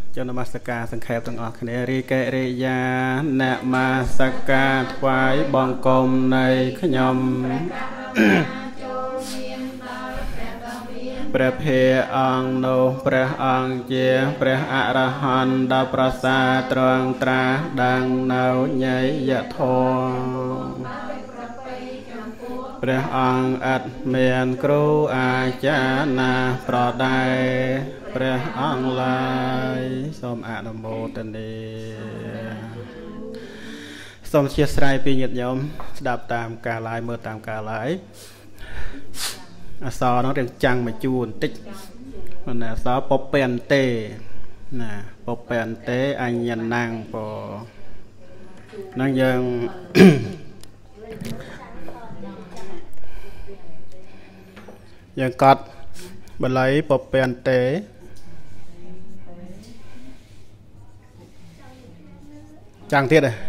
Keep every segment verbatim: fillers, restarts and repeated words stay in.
cho nó masaka sang khép từng ở cái ri kệ ri ya nè masaka quái bong com này khơi nhomประเพอังโนประอังเจประอรหันดาประสาตรังตราดังนาวใหญ่ยะทองព្រះអង្គអត់មានគ្រូអាចារ្យណាប្រដៅព្រះអង្គឡើយសូមអនុមោទនាសូមអធិស្ឋានពីញាតិញោមស្ដាប់តាមការឡាយមើលតាមការឡាយអសរនោះរៀងចាំងមកជួនបន្តិចណាអសរពពេនទេណាពពេនទេអញ្ញណាំងពនឹងយើងយើងកត់បល័យពពេនទេចាំងទៀតទេ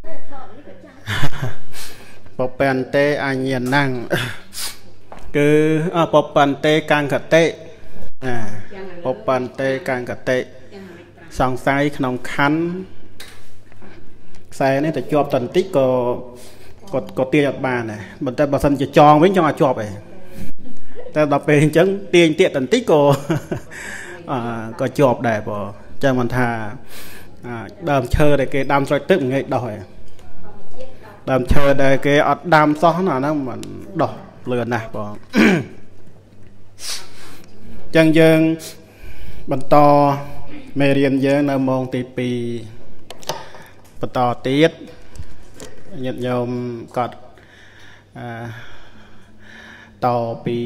ពពេនទេអញ្ញណាំងគឺពពេនទេកាំងកតិណាពពេនទេកាំងកតិសង្ស័យក្នុងខណ្ឌខ្សែនេះទៅជាប់តន្តិចក៏ក៏ក៏ទាញអត់បានដែរប៉ុន្តែបើសិនជាចងវិញចង់ឲ្យជាប់ឯងតែដល់ពេលអញ្ចឹងទាញទៀតតន្តិចក៏អឺក៏ជាប់ដែរបងអញ្ចឹងមិនថាដើមឈើដែលគេដាំស្រោចទឹកមិនងាយដោះឯងដើមឈើដែលគេអត់ដាំសោះណាហ្នឹងមិនដោះលឿនណាស់បងអញ្ចឹងយើងបន្តមេរៀនយើងនៅម៉ោងទីពីរបន្តទៀតញាតិញោមកត់អឺតពី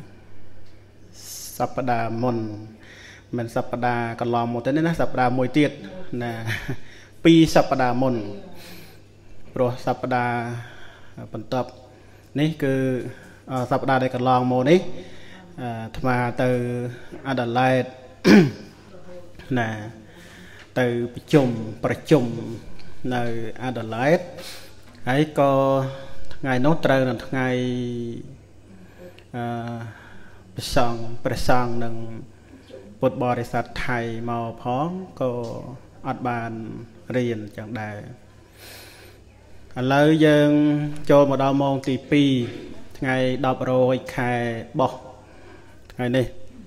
សប្តាហ៍មុនមិនសប្តាហ៍កន្លងមកទេណាសប្តាហ៍មួយទៀតណាពីរសប្តាហ៍មុនព្រោះសប្តាហ៍បន្ទាប់នេះគឺសប្តាហ៍ដែលកន្លងមកនេះអាត្មាទៅអាដាលេដណាទៅប្រជុំប្រជុំនៅអាដាលេដហើយក៏ថ្ងៃនោះត្រូវនៅថ្ងៃអឺប្រសងប្រសងនឹងពុទ្ធបរិស័ទថៃមកផងក៏អត់បានរៀនចឹងដែរឥឡូវយើងចូលមកដល់ម៉ោងទីពីរថ្ងៃដប់រយខែបោះថ្ងៃនេះ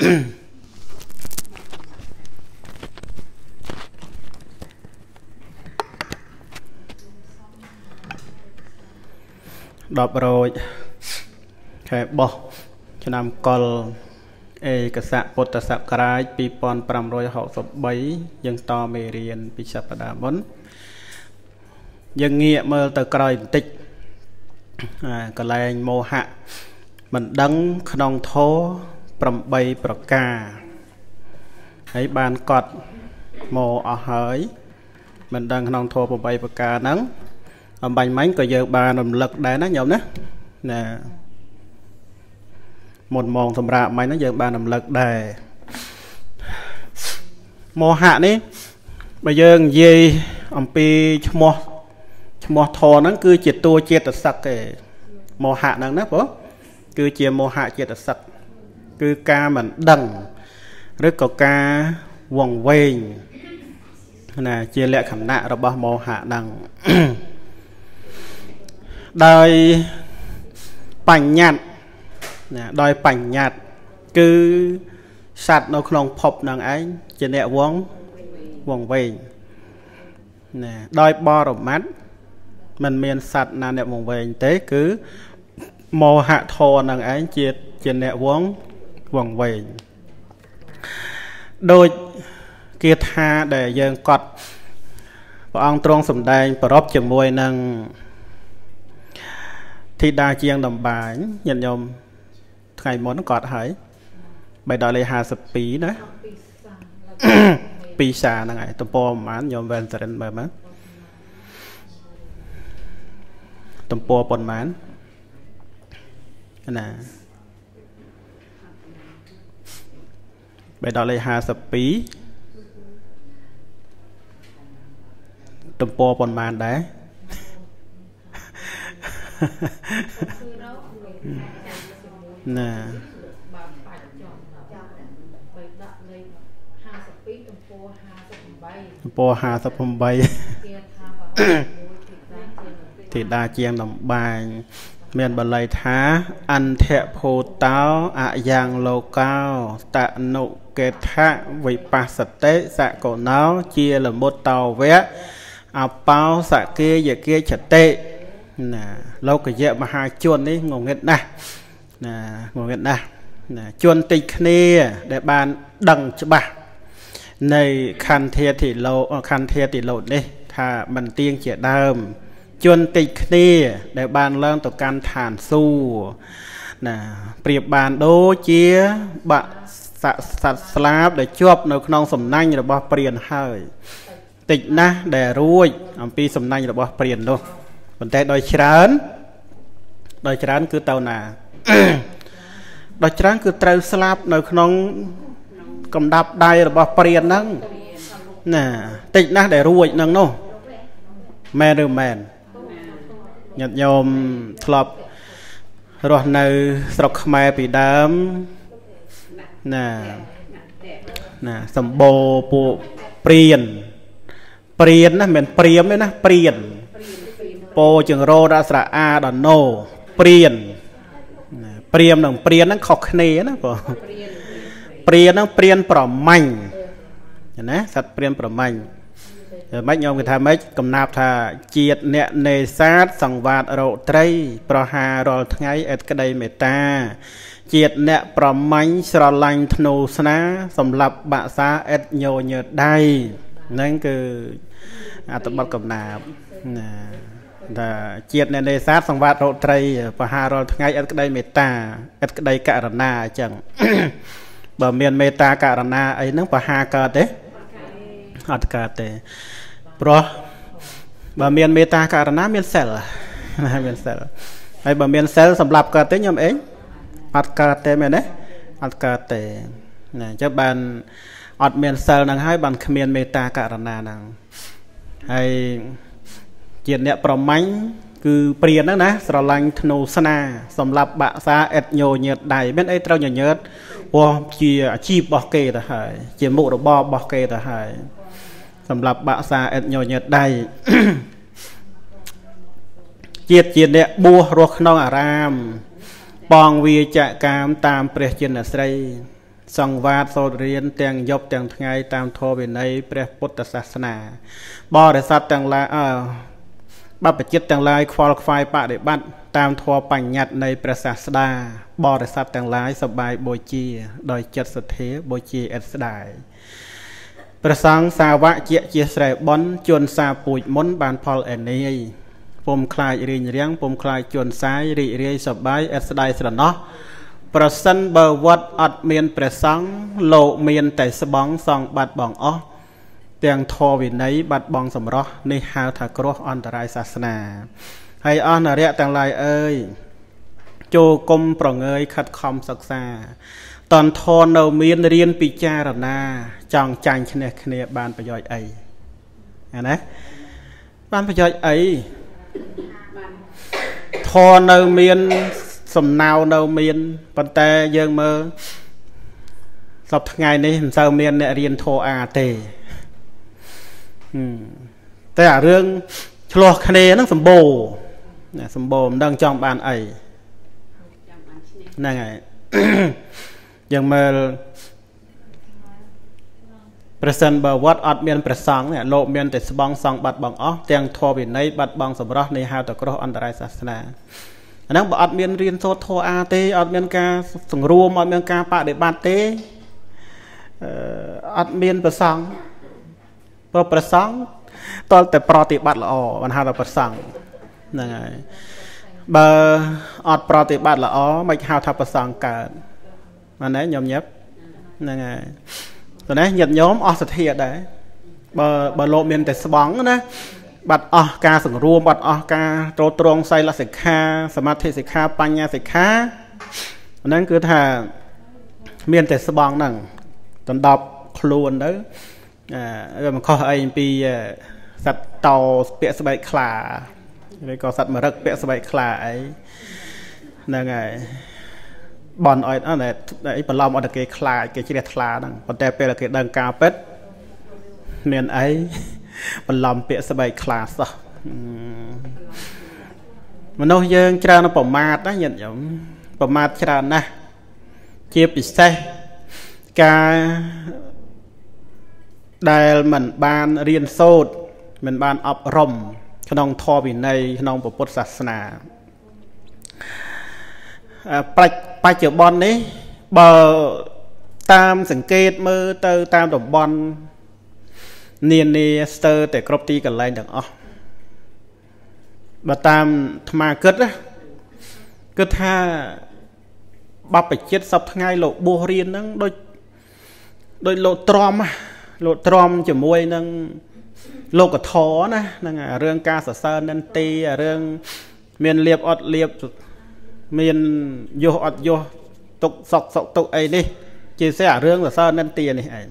ដប់រយខែបោះឆ្នាំកុលឯកស័កពុទ្ធសករាជពីរពាន់ប្រាំរយហកសិបបីយើងតមេរៀនពីសប្តាហ៍មុនយើងងាកមើលទៅក្រោយបន្តិចកលែងមោហៈមិនដឹងក្នុងធម៌ប្រាំបីប្រការហើយបានកត់មកអស់ហើយមិនដឹងក្នុងធម៌ប្រាំបីប្រការហ្នឹងអំបញ្ញមិញក៏យើងបានរំលឹកដែរណាញោមណាណាមុនម៉ោងសម្រាប់មិញហ្នឹងយើងបានរំលឹកដែរមោហៈនេះបើយើងនិយាយអំពីឈ្មោះឈ្មោះធរហ្នឹងគឺជាតួចេតសិកទេមោហៈហ្នឹងណាបងគឺជាមោហៈចេតសិកគឺការមិនដឹងឬក៏ការវង្វេងណាជាលក្ខណៈរបស់មោហៈហ្នឹងដោយបញ្ញត្តិណាដោយបញ្ញត្តិគឺសត្វនៅក្នុងភពហ្នឹងឯងជាអ្នកវងវង្វេងណាដោយបរមត្ថមិនមានសត្វណាអ្នកវង្វេងទេគឺមោហៈធរនឹងឯងជាជាអ្នកវងវង្វេងដូចគាថាដែលយើងកត់ព្រះអង្គទ្រង់សម្ដែងប្រពជាមួយនឹងធីតាជាងដំបាយញាតិញោមថ្ងៃមុនកត់ហើយបីដល់លេខហាសិបពីរណាពីសាហ្នឹងហើយតំពោប្រហែលញោមវ៉ែនសរិនមើលមើលតំពោប៉ុន្មានណាបីដល់លេខហាសិបពីរតំពោប៉ុន្មានដែរណាពោហាសពបីទីដាជាងដំបានមានបល័យថាអន្តៈភូតោអយ៉ាងលោកោតនុកេថៈវិបស្សតិសកោណោជាលមុតតោវៈអបោសគេយគេចតិណាលោកយៈមហាជននេះងងឹតណាស់ណាងងឹតណាស់ណាជនតិចគ្នាដែលបានដឹងច្បាស់នៃខន្ធាតិលោកខន្ធាតិលោកនេះថាមិនទៀងជាដើមជនតិចគ្នាដែលបានឡើងទៅកាន់ឋានសួគ៌ណាប្រៀបបានដូចជាបាក់សត្វស្លាបដែលជាប់នៅក្នុងសំណាញ់របស់ព្រានហើយតិចណាស់ដែលរួចអំពីសំណាញ់របស់ព្រាននោះប៉ុន្តែដោយច្រើនដោយច្រើនគឺទៅណាដោយច្រើនគឺត្រូវស្លាប់នៅក្នុងកំដាប់ដៃរបស់ព្រានហ្នឹងណាតិចណាស់ដែលរួចហ្នឹងនោះមែនឬមែនញាតិញោមធ្លាប់រស់នៅស្រុកខ្មែរពីដើមណាណាសម្បូរពួកព្រានព្រានណាមិនព្រាមទេណាព្រានពោចង្រោរស្រៈអាដណូព្រានព្រាមនិងព្រានហ្នឹងខុសគ្នាណាបងព្រានហ្នឹងព្រានប្រមាញ់ណាសត្វព្រានប្រមាញ់មិនញោមគេថាម៉េចកំណាប់ថាជាតិអ្នកនេសាទសង្វាតរោត្រីប្រហារាល់ថ្ងៃអេតក្តីមេត្តាជាតិអ្នកប្រមាញ់ស្រឡាញ់ធ្នូស្នាសម្រាប់បាក់សាអេតញញើដៃហ្នឹងគឺអត្តបទកំណាប់ណាថាជាតិអ្នកនេសាទសង្វាតរោត្រីប្រហារាល់ថ្ងៃអេតក្តីមេត្តាអេតក្តីករណាអញ្ចឹងបើមានមេត្តាករណាអីហ្នឹងប្រហាកើតទេអត់កើតទេព្រោះបើមានមេត្តាករណាមានសិលមានសិលហើយបើមានសិលសម្រាប់កើតទេខ្ញុំអីអត់កើតទេមែនទេអត់កើតទេណាអញ្ចឹងបានអត់មានសិលហ្នឹងហើយបានគ្មានមេត្តាករណាហ្នឹងហើយជាអ្នកប្រមាញ់គឺព្រានហ្នឹងណាស្រឡាញ់ធ្នូស្នាសម្រាប់បាក់សាអិតញញើតដៃមានអីត្រូវញញើតព្រោះជាអាជីពរបស់គេទៅហើយជាមុខរបររបស់គេទៅហើយសម្រាប់បាក់សាអិតញញើតដៃជាតិជាអ្នកបួសរស់ក្នុងអារាមបងវាចកាមតាមព្រះចិនស្រីសង្វាតសូត្ររៀនទាំងយប់ទាំងថ្ងៃតាមធម៌វិន័យព្រះពុទ្ធសាសនាបរិស័ទទាំងឡាយអើបព្វជិតទាំងឡាយខ្វល់ខ្វាយបដិបត្តិតាមធម៌បញ្ញត្តិនៃព្រះសាស្តាបរិស័ទទាំងឡាយសប្បាយបូជាដោយចិត្តសទ្ធាបូជាឥតស្ដាយព្រះសង្ឃសាវកជាជាស្រែបនជួនសាពូជមុនបានផលអេនីយពុំខ្លាចរៀងរៀងពុំខ្លាចជួនសាយរីករាយសប្បាយឥតស្ដាយស្រណោះប្រសិនបើវត្តអត់មានព្រះសង្ឃលោកមានតែស្បង់សងបាត់បងអស់ទាំងធម៌វិន័យបាត់បង់សម្រស់នេះហៅថាគ្រោះអន្តរាយសាសនាហើយអស់នរៈទាំងឡាយអើយចូលគុំប្រងើយខិតខំសិក្សាតនធននៅមានរៀនពិចារណាចង់ចាញ់ឈ្នះគ្នាបានប្រយោជន៍អីណាបានប្រយោជន៍អីធននៅមានសំណៅនៅមានប៉ុន្តែយើងមើលសពថ្ងៃនេះមិនសូវមានអ្នករៀនធម៌អាទេតែអារឿងឆ្លោះគ្នាហ្នឹងសម្បូរសម្បូរមិនដឹងចង់បានអីហ្នឹងហើយយើងមើលប្រសិនបើវត្តអត់មានព្រះសង្ឃនេះលោកមានតែស្បង់សង្ឃបាត់បងអស់ទាំងធម៌វិន័យបាត់បង់សម្រស់នេះហៅតែគ្រោះអន្តរាយសាសនាអាហ្នឹងបើអត់មានរៀនសូត្រធម៌អាទេអត់មានការសង្រួមអត់មានការបដិបត្តិទេអឺអត់មានព្រះសង្ឃព្រោះព្រះសង្ឃតលតែប្រតិបត្តិល្អបានហៅថាព្រះសង្ឃហ្នឹងហើយបើអត់ប្រតិបត្តិល្អមិនហៅថាព្រះសង្ឃកើតបានទេញោមញឹបហ្នឹងហើយតើណាញាតិញោមអស់សទ្ធាដែរបើបើលោកមានតែស្បង់ណាបាត់អស់ការសង្រួមបាត់អស់ការទ្រទ្រង់សីលសិក្ខាសមាធិសិក្ខាបញ្ញាសិក្ខាហ្នឹងគឺថាមានតែស្បង់ហ្នឹងដណ្ដប់ខ្លួនទៅអឺមិនខុសអីពីសត្វតោពាក់ស្បែកខ្លាឬក៏សត្វមរឹកពាក់ស្បែកខ្លាអីហ្នឹងហើយបនអត់អីបន្លំអត់តែគេខ្លាចគេជ្រះថ្លាហ្នឹងប៉ុន្តែពេលគេដឹងការពិត miền ấy mình làm bịa sẽ bày class đó mà nó dương ra nó bỏ mát đó nhận giống bỏ mát ra nè chia bị xe ca đại mình ban riêng sốt mình ban ấp rồngขนมทอบินในขนมประพุทธศาสนาปัจปัจจุบันนี้เบอร์ตามสังเกตมือเตอตามดอกบอลเนียนเนียสเตอร์แต่ครบตีกันไรดังอ๋อมาตามธรรมาเกิดนะก็ถ้าบับไปเจ็ดสับทั้งไงโลบัวเรียนนั่งโดยโดยโลตรอมอะโลตรอมจะมวยนั่งโลกกับท้อนะนั่นไงเรื่องการสื่อสารนันตีเรื่องเมียนเรียบอดเรียบเมียนโยอดโยตกสอกสอกตกไอ้นี่จีเสียเรื่องสื่อสารนันตีนี่ไอ้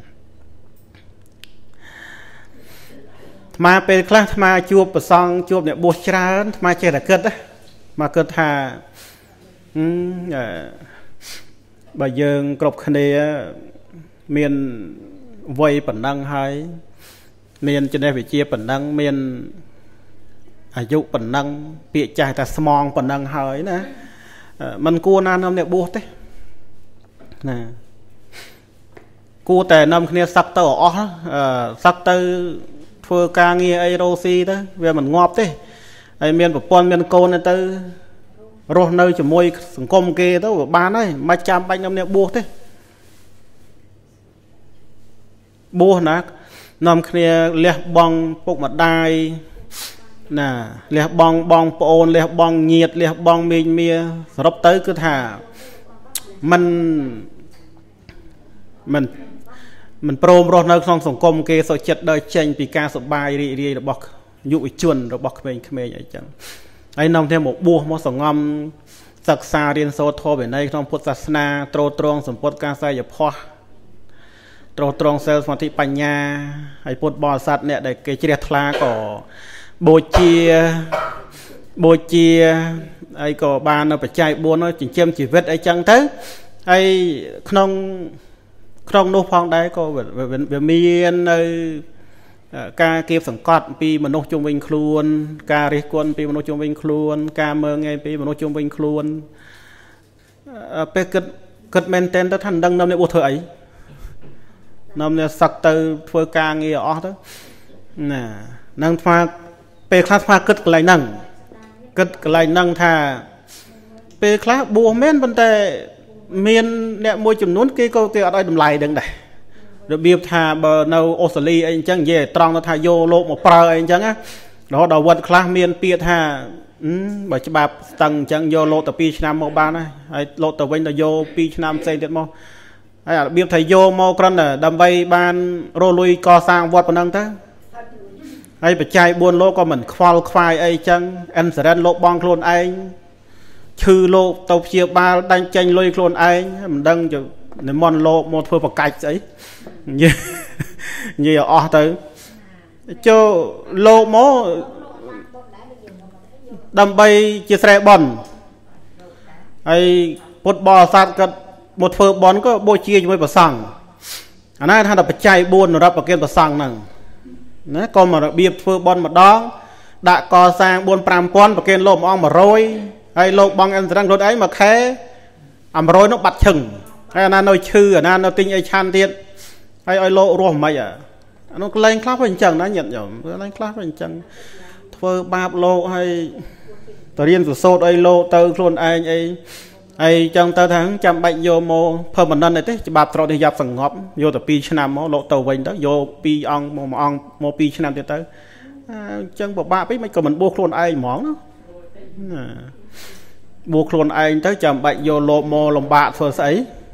มาเป็นครั้งมาจูบประซองจูบเนี่ยบวชชรามาเจริญเกิดนะมาเกิดท่าอืมเออใบเยิงกรบคะแนนเมียนวัยปันดังหายเมียนจะได้ไปเชียปันดังเมียนอายุปันดังเปียใจแต่สมองปันดังหายนะมันกูนานนำเนี่ยบวชเต้นะกูแต่นำคะแนนสักเตอร์อ๋อสักเตอร์เพื่อการเงียไอโรซีเต้เวลามันงอบเต้ไอเมียนแบบปนเมียนโกนเต้รถเนยจะมวยสังคมเกย์เต้บ้านเลยมาจำไปนำเนี่ยบวชเต้บวชนะนำเคลียเลี้ยบองพวกมาได้น่ะเลี้ยบองบองโอนเลี้ยบองเงียดเลี้ยบองเมียเมียสรบเตยคือถ่ามันมันมันโปรมรถในคลองสังคมเกย์สดจัดโดยเชนปีการสบายรีรีระบอกยุยจวนระบอกเมย์เมย์อย่างจังไอ้นำเทมบัวมอสงอมศึกษาเรียนโซโทแบบในคลองพุทธศาสนาโตรตรงสมปการใส่ยาพอตรงตรงเซลล์สมาธิปัญญาไอ้พุทธบริษัทเนี่ยได้เกจิเรทลาก่อโบเชียโบเชียไอ้ก่อบานเอาไปใจบัวน้อยจิ๋งเชื่อมจีวิตไอ้จังเถอะไอ้ขนมขนมนูพองได้ก็แบบแบบแบบมีในการเก็บสังกัดปีมนุษย์จงวิญครูนการเรียกวนปีมนุษย์จงวิญครูนการเมืองไงปีมนุษย์จงวิญครูนไปเกิดเกิดเมนเทนท่านดังนำในบัวเถยนำเนี่ยสักเตอร์เพื่อการเงี้ยอ๋อเถอะน่ะนั่งมาเปคลาสมาเกิดอะไรนั่งเกิดอะไรนั่งท่าเปคลาสบัวเม้นบนแต่เมียนเนี่ยมวยจุดนู้นกี่ก็กี่อะไรดำไหลดังได้ระเบียบท่าเบอร์นาออสเตรเลียไอ้จังเย่ตรองท่าโยโลกมาเปล่าไอ้จังอ่ะแล้วดาววัดคลาสเมียนเปียท่าอืมแบบฉบับตังจังโยโลแต่ปีชนะโมบ้านนะไอ้โลแต่เว้นแต่โยปีชนะเซนเด็ดโมไอ้เบียบไทยโยโมกรันน่ะดำใบบานโรลุยก่อสร้างวัดปนังเถอะไอ้ปัจจัยบนโลกก็เหมือนควอลควายไอ้จังแอนเซเรนโลกบองโคลนไอ้ชื่อโลกเตาเชียบาดังจังลุยโคลนไอ้มันดังจะในมอนโลกมอเพื่อประกาศไอ้ยี่ยี่อ๋อเถอะโจโลกโมดำใบเจสเรบอนไอ้พุทธบอสัตก็บทเฟอร์บอลก็โบเชียอยู่ไม่ประสังอันนั้นท่านปัจจัยบุญรับประเคนประสังนั่งนะก็มาเบียบเฟอร์บอลมาดองด่าก่อสร้างบุญปรามปอนประเคนโลมอ่องมาโรยไอ้โลกบองอันสังรถไอ้มาแค่อ่ำโรยนกบัดชึงไอ้นั่นเอาชื่ออันนั้นเอาติงไอ้ชันเทียนไอ้ไอ้โลรวมไม่อ่ะอันนั้นเล่นคลาสเป็นจังนะหยัดหย่อมเล่นคลาสเป็นจังเฟอร์บาบโลให้ตัวเรียนสุดโซดไอ้โลเตอร์โคลนไอ้ไอ้ไอ้จังเตอร์ทั้งจำใบโยโมเพิ่มมันนั่นเลยที่จะบาปตรอดยับสังงบโยแต่ปีชนะโมโลเตอร์วินđóโยปีอองโมอองโมปีชนะเดียวเตอร์จังบอกบ้าไปไม่ก็มันบวกโคลนไอ้หมองเนาะบวกโคลนไอ้เตอร์จำใบโยโลโมลมบาเฟอร์ใส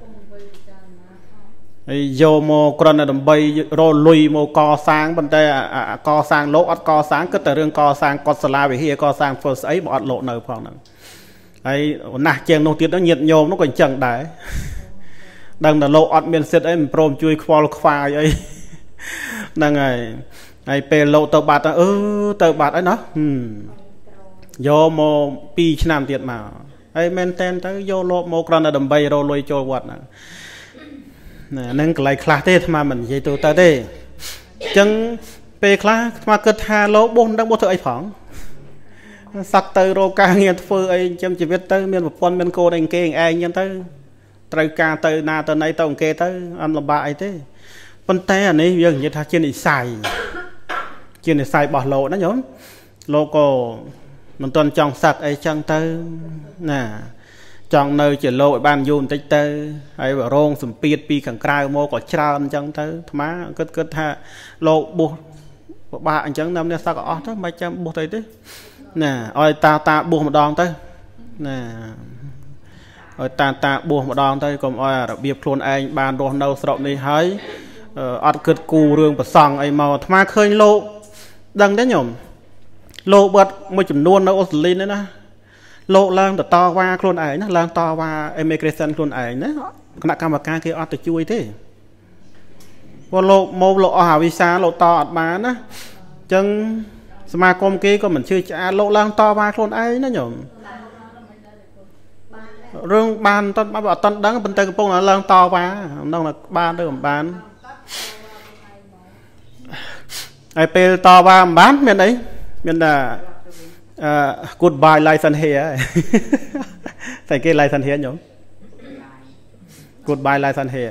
ไอ้โยโมกรณะดำใบโรลุยโมกอสร้างบันไดกอสร้างโลอัดกอสร้างก็แต่เรื่องกอสร้างกอสลาไปเฮียกอสร้างเฟอร์ใสบอดโลเนอร์พอนั้นไอ้หนักเจียงโนติดแล้วเหยียดโยมnó còn chẳngได้ดังแต่โลอดเมียนเสร็จไอ้มันโปรมช่วยควอลควายไอ้นั่งไงไอ้เปโลเตอร์บาดเออเตอร์บาดไอ้เนาะโยโมปีชนามเตียดมาไอ้เมนเทนตั้งโยโลโมกรณะดำใบโรลอยโจวัดนะนั่งไกลคลาเต้ทำไมมันยัยตัวตาเต้ chẳng về khá mà cơ tha lỗ bốn đang bố thợ ấy phỏng sắc từ rô ca nghe phơ ấy chăm chỉ biết tới miền một con miền cô đánh kê ai nhân tới trời ca từ na từ nay tàu kê tới ăn là bại thế con té này giờ như tha trên này xài trên này xài bỏ lộ nó nhốn lô cô mình tuần trong sạch ấy chẳng tới nè trong nơi chỉ lộ ban dùn tích tới ấy bảo rong sầm piệt pi khẳng cài mô có tràn chẳng tới má cất cất ha lộ buộc ba anh chẳng năm nay sao có đó mấy trăm buộc thấy thế nè ôi ta ta buộc một đòn tới nè ôi ta ta buộc một đòn tới còn ôi đặc biệt luôn anh bàn đồ đâu sọt đi hái ọt cất cù rương và sòng ấy màu má khơi lộ đằng đấy nhổm lộ bật một chùm nuôn đâu Australia nữa nè lộ lang to qua luôn ấy nó lang to qua immigration luôn ấy nó nãy cam ca kia ọt từ chui thế qua lộ mô lộ hà visa lộ to ọt má nó chân mà con kia có mình chưa trả lộ lang to qua luôn ấy nó nhổm rương ban tân ba bảo tân đắng bên tây cái là lang to qua đâu là ban đâu mà ban ai pe to qua bán miền đấy miền là goodbye license here thầy cái license here nhổm goodbye license here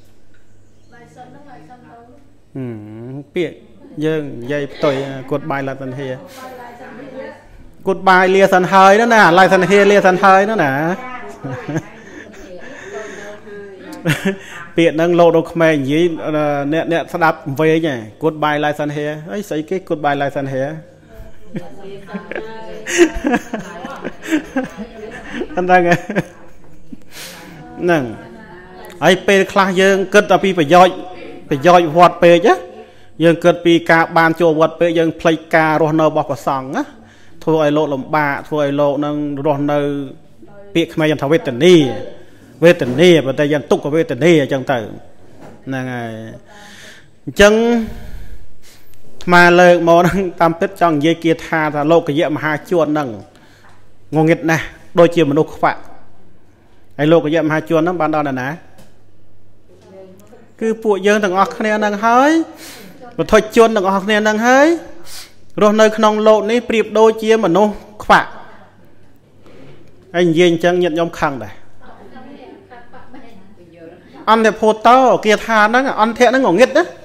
biết dương dây tôi goodbye license here goodbye license hơi đó nè license here license hơi đó nè Việt năng lộ đâu mày gì nè nè sẽ đáp về nhỉ goodbye license here ấy xây cái goodbye license here anh đang nghe nè ấy pe class dương kết là pi phải doi phải doi vọt pe chứ dương kết pi ca ban cho vọt pe dương play ca rồi nâu bọc vào sòng á thôi ai lộ làm bà thôi ai lộ năng rồi nâu bị mày dân thảo về tỉnh đi về tỉnh đi và tay dân túc của về tỉnh đi ở trong tử nè ngày chân mà lời mò đang tam tích trong dây kia tha là lộ cái dạng mà hai chuồn nằng ngon nghịch nè đôi chiều mà nô phạ ai lộ cái dạng mà hai chuồn nó ban đầu là nè cứ phụ dân thằng ngọc này nằng hơi và thôi chuồn thằng ngọc này nằng hơi rồi nơi không lộ ní priệp đôi chiều mà nô phạ anh dên chẳng nhận nhóm khăn này ăn thì phô tao kia tha nó ăn thẹn nó ngủ nghịch đó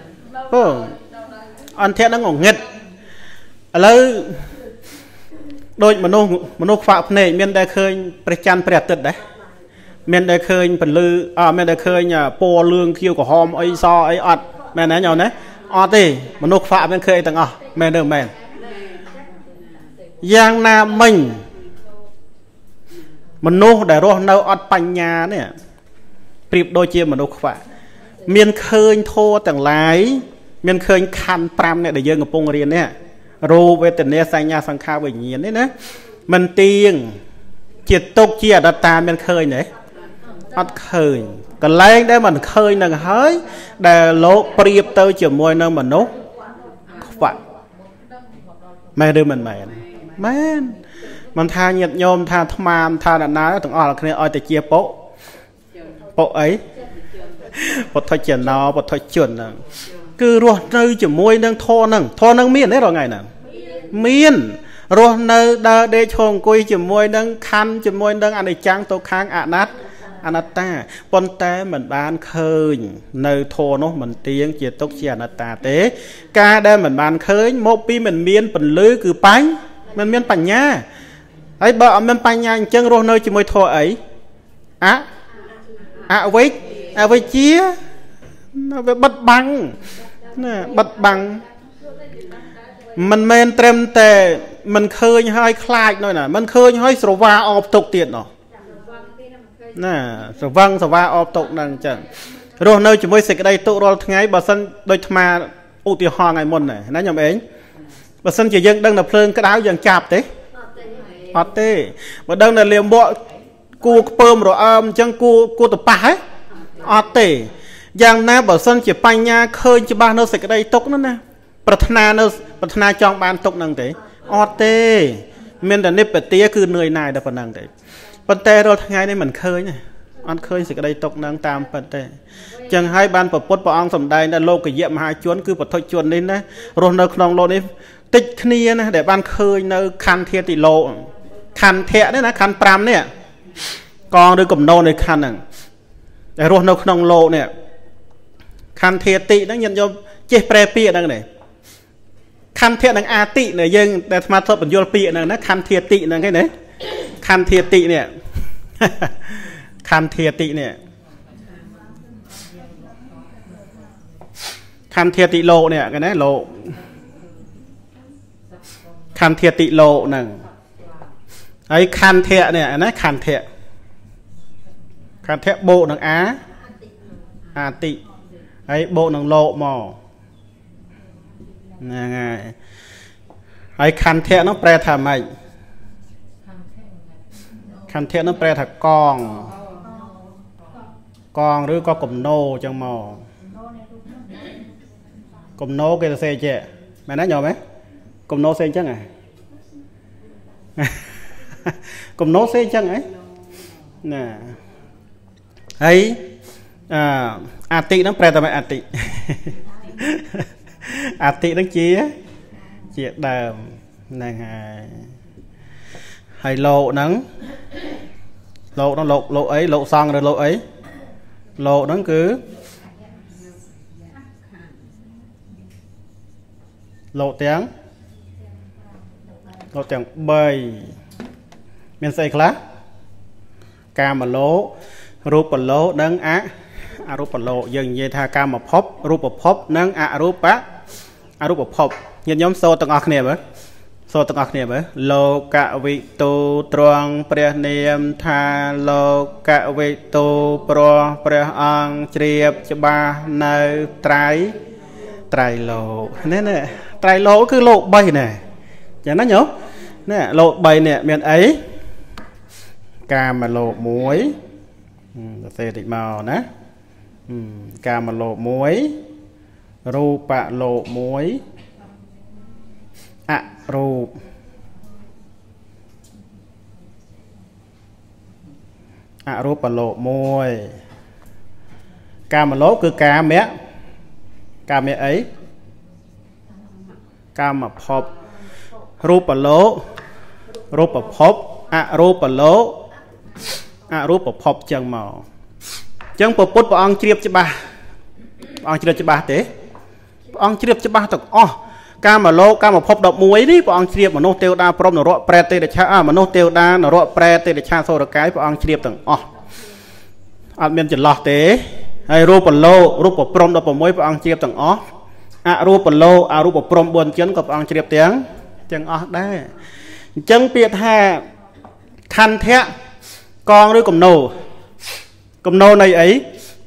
ăn thẹn nó ngủ nghịch lấy đôi mà nô mà nô phạm này miền đại khơi prechan pretet đấy miền đại khơi phần lư à miền đại khơi nhà po lương kêu của hom ấy so ấy ọt mẹ nói nhau đấy ọt đi mà nô phạm miền khơi tầng à mẹ được mẹ giang nam mình mình nô để rồi nâu ọt panh nhà nè priệp đôi chia mà nô phạm miền khơi thô tầng lái miền khơi khăn pram này để dân ở pong riêng nè rô về tình này sang nhà sang khao bình nhiên đấy nè mình tiền triệt tục chia đặt ta miền khơi này ọt khơi còn lấy đấy mình khơi nằng hơi để lỗ priệp tới chiều môi nâng mà nô phạm mẹ đưa mình mẹ mẹ mình tha nhiệt nhôm tha tham tha đã nói từng ở cái oi để chia bộ bộ ấy một thôi chuyện nó một thôi chuyện cứ ruột nơi chỉ môi đang thô nâng thô nâng miên đấy rồi ngày nào miên ruột nơi đa để chồng quay chỉ môi đang khăn chỉ môi đang ăn để trắng tô khang ạ nát anh ta con té mình bán khơi nơi thô nó mình tiếng chỉ tốc chỉ anh ta tế ca đây mình bán khơi một pi mình miên phần lưới cứ bánh mình miên bánh nha ấy bợ mình bánh nha chân rồi nơi chỉ môi thô ấy á à với à với chia nó phải bật bằng bật bằng mình men trem tè mình khơi hai khai nói nè mình khơi hai sầu va ọp tục tiền nó nè sầu văng sầu va ọp tục năng chẳng rồi nơi chỉ mới xịt cái đây tụ rồi ngày bà sân đôi mà ưu tiên hoa ngày môn này nói nhầm ấy bà sân chỉ dân đang là phơi cái đáo dần chạp thế ọt thế và đang là liềm bộ cua pơm rồi âm chẳng cua cua tập pa ấy ọt thế giang na bà sân chỉ panh nha khơi chỉ ba nơi xịt cái đây tục nữa nè Prathna nó Prathna trong ban tục năng thế ọt thế miền đất nếp bể tía cứ nơi này đã phần năng thế phần tê rồi ngày nay mình khơi này ăn khơi xịt cái đây tục năng tam phần tê chẳng hai ban bậc bột bậc sầm đai là lô cái dẹp mà hai chuồn cứ bậc thôi chuồn đến đấy rồi nơiក្នុងlô này tích kia này để ban khơi nơi khăn thiệt thì lộ khăn thẹ đấyนะkhăn pram này còn đôi cầm nô này khăn này để rồi nơiក្នុងlô này khăn thiệt tị nó nhận cho chế pre pia đang này khăn thiệt đang a tị này dân để mà thôi bản vô pia này nó khăn thiệt tị này cái đấy khăn thiệt tị này khăn thiệt tị này khăn thiệt tị lộ này cái đấy lộ khăn thiệt tị lộ này ấy khăn thiệt này nó khăn thiệt khăn thiệt bộ năng á a tị ấy bộ năng lộ mò nè ngay ấy khăn thiệt nó pre thà mày khăn thiệt nó pre thà con con rồi có cụm nô trong mò cụm nô cái xe chè mày nói nhỏ mấy cụm nô xe chắc này cụm nô xe chắc ấy nè ấy à a tị nó pre thà mày a tị a tị nó chia chia đờm này hay lộ nắng lộ nó lộ lộ ấy lộ xong rồi lộ ấy lộ nó cứ lộ tiếng lộ tiếng bơi miền tây khác cam mà lố rúp mà lố nâng á à rúp mà lộ dừng về tha cam mà phốp rúp mà phốp nâng à rúp á à rúp mà phốp nhìn nhóm số từng ạc nè bớ số từng ạc nè bớ lô cả vị tu tròn pre niệm tha lô cả vị tu pro pre ang triệp cho ba nơi trái trái lô nè nè trái lô cứ lộ bay nè chẳng nó nhớ nè lộ bay nè miền ấy cam mà lộ muối xe thịt màu nè cam mà lộ muối ru bạ lộ muối ạ ru ạ ru bạ lộ muối cam mà lố cứ cá mẹ cá mẹ ấy cam mà phop ru bạ lố ru bạ phop ạ ru bạ lố ạ ru bạ phop chân màu chân bột bột bọn chìa cho bà bọn chìa cho bà thế bọn chìa cho bà thật ồ cam mà lô cam mà phốp độc muối đi bọn chìa mà nô tiêu đa prom nó rọ pre tê để cha à mà nô tiêu đa nó rọ pre tê để cha số được cái bọn chìa tầng ồ ăn miên chật lọt thế hay rô bẩn lô rô bẩn prom độc muối bọn chìa tầng ồ à rô bẩn lô à rô bẩn prom buồn chấn của bọn chìa tiếng chẳng ồ đấy chân biệt hà khăn thẹ con đôi cùng nổ cùng nô này ấy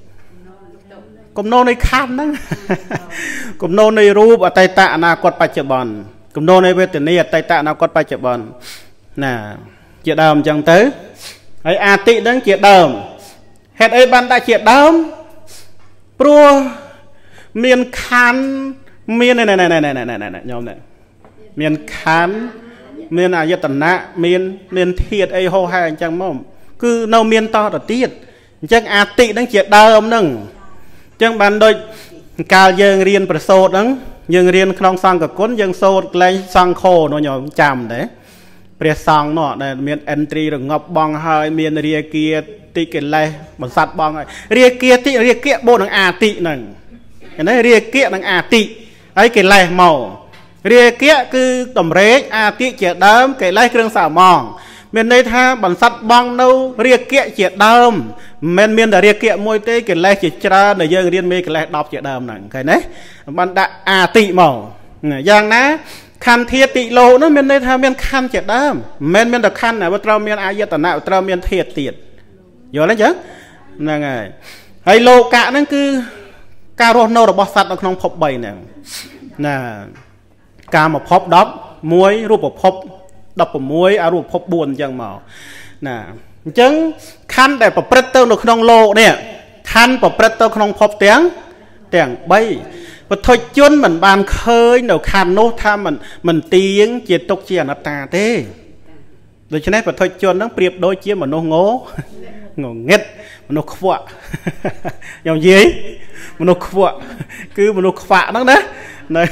cùng nô này khăn đó cùng nô này rúp ở tay tạ nào quật bạch chợ bòn cùng nô này về tiền này tay tạ nào quật bạch chợ bòn nè chuyện đờm chẳng tới ấy a tị đang chuyện đờm hết ấy ban đã chuyện đờm pro miền khăn miền này này này này này này này này nhóm này miền khăn miền à tận nạ miền miền thiệt ấy hô hai anh chẳng mong cứ nâu miền to ở tiết chẳng a tị đang chuyện đờm nâng chẳng bàn đôi cao dương riêng bật sốt nâng dương riêng không sang cả cuốn dương sốt lên sang khô nó nhỏ chạm đấy bật sang nó này miền entry rồi ngọc bong hơi miền ria kia tị cái này một sạt bong này ria kia tị ria kia bộ năng a tị nâng cái này ria kia năng a tị ấy cái này màu ria kia cứ tầm rế a tị chuyện đờm cái này kêu xả mòn miền đây tha bản sắt băng đâu ria kia chuyện đờm men miền đã ria kia môi tê cái lẽ chỉ ra để dân riêng mê cái lẽ đọc chuyện đờm này cái đấy bạn đã à tị màu giang ná khăn thiệt tị lô nó miền đây tha miền khăn chuyện đờm men miền đặc khăn này bắt đầu miền ai giờ tận nào bắt miền thiệt tiệt rồi đấy chứ là ngày hay lô cả nó cứ cao rồi nô được bó sắt ở trong phop bầy này nè ca một phop đắp muối rùa một phop đập một muối à rùa phop buồn chẳng màu nè chứng khăn để bật bật tơ được trong lô nè khăn bật bật tơ trong phop tiếng tiếng bay và thôi chôn mình bàn khơi đầu khăn nô tham mình mình tiếng chỉ tục chỉ là ta thế rồi cho nên và thôi chôn nó priệp đôi chia mà nô ngố ងងឹតមនុស្សខ្វក់ខ្ញុំនិយាយមនុស្សខ្វក់គឺមនុស្សខ្វាក់ហ្នឹងណានៅ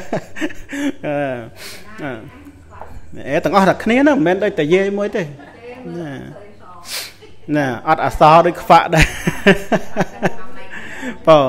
អេទាំងអស់តែគ្នាហ្នឹងមិនមែនដូចតែយាយមួយទេណាណាអត់អសរដូចខ្វាក់ដែរបង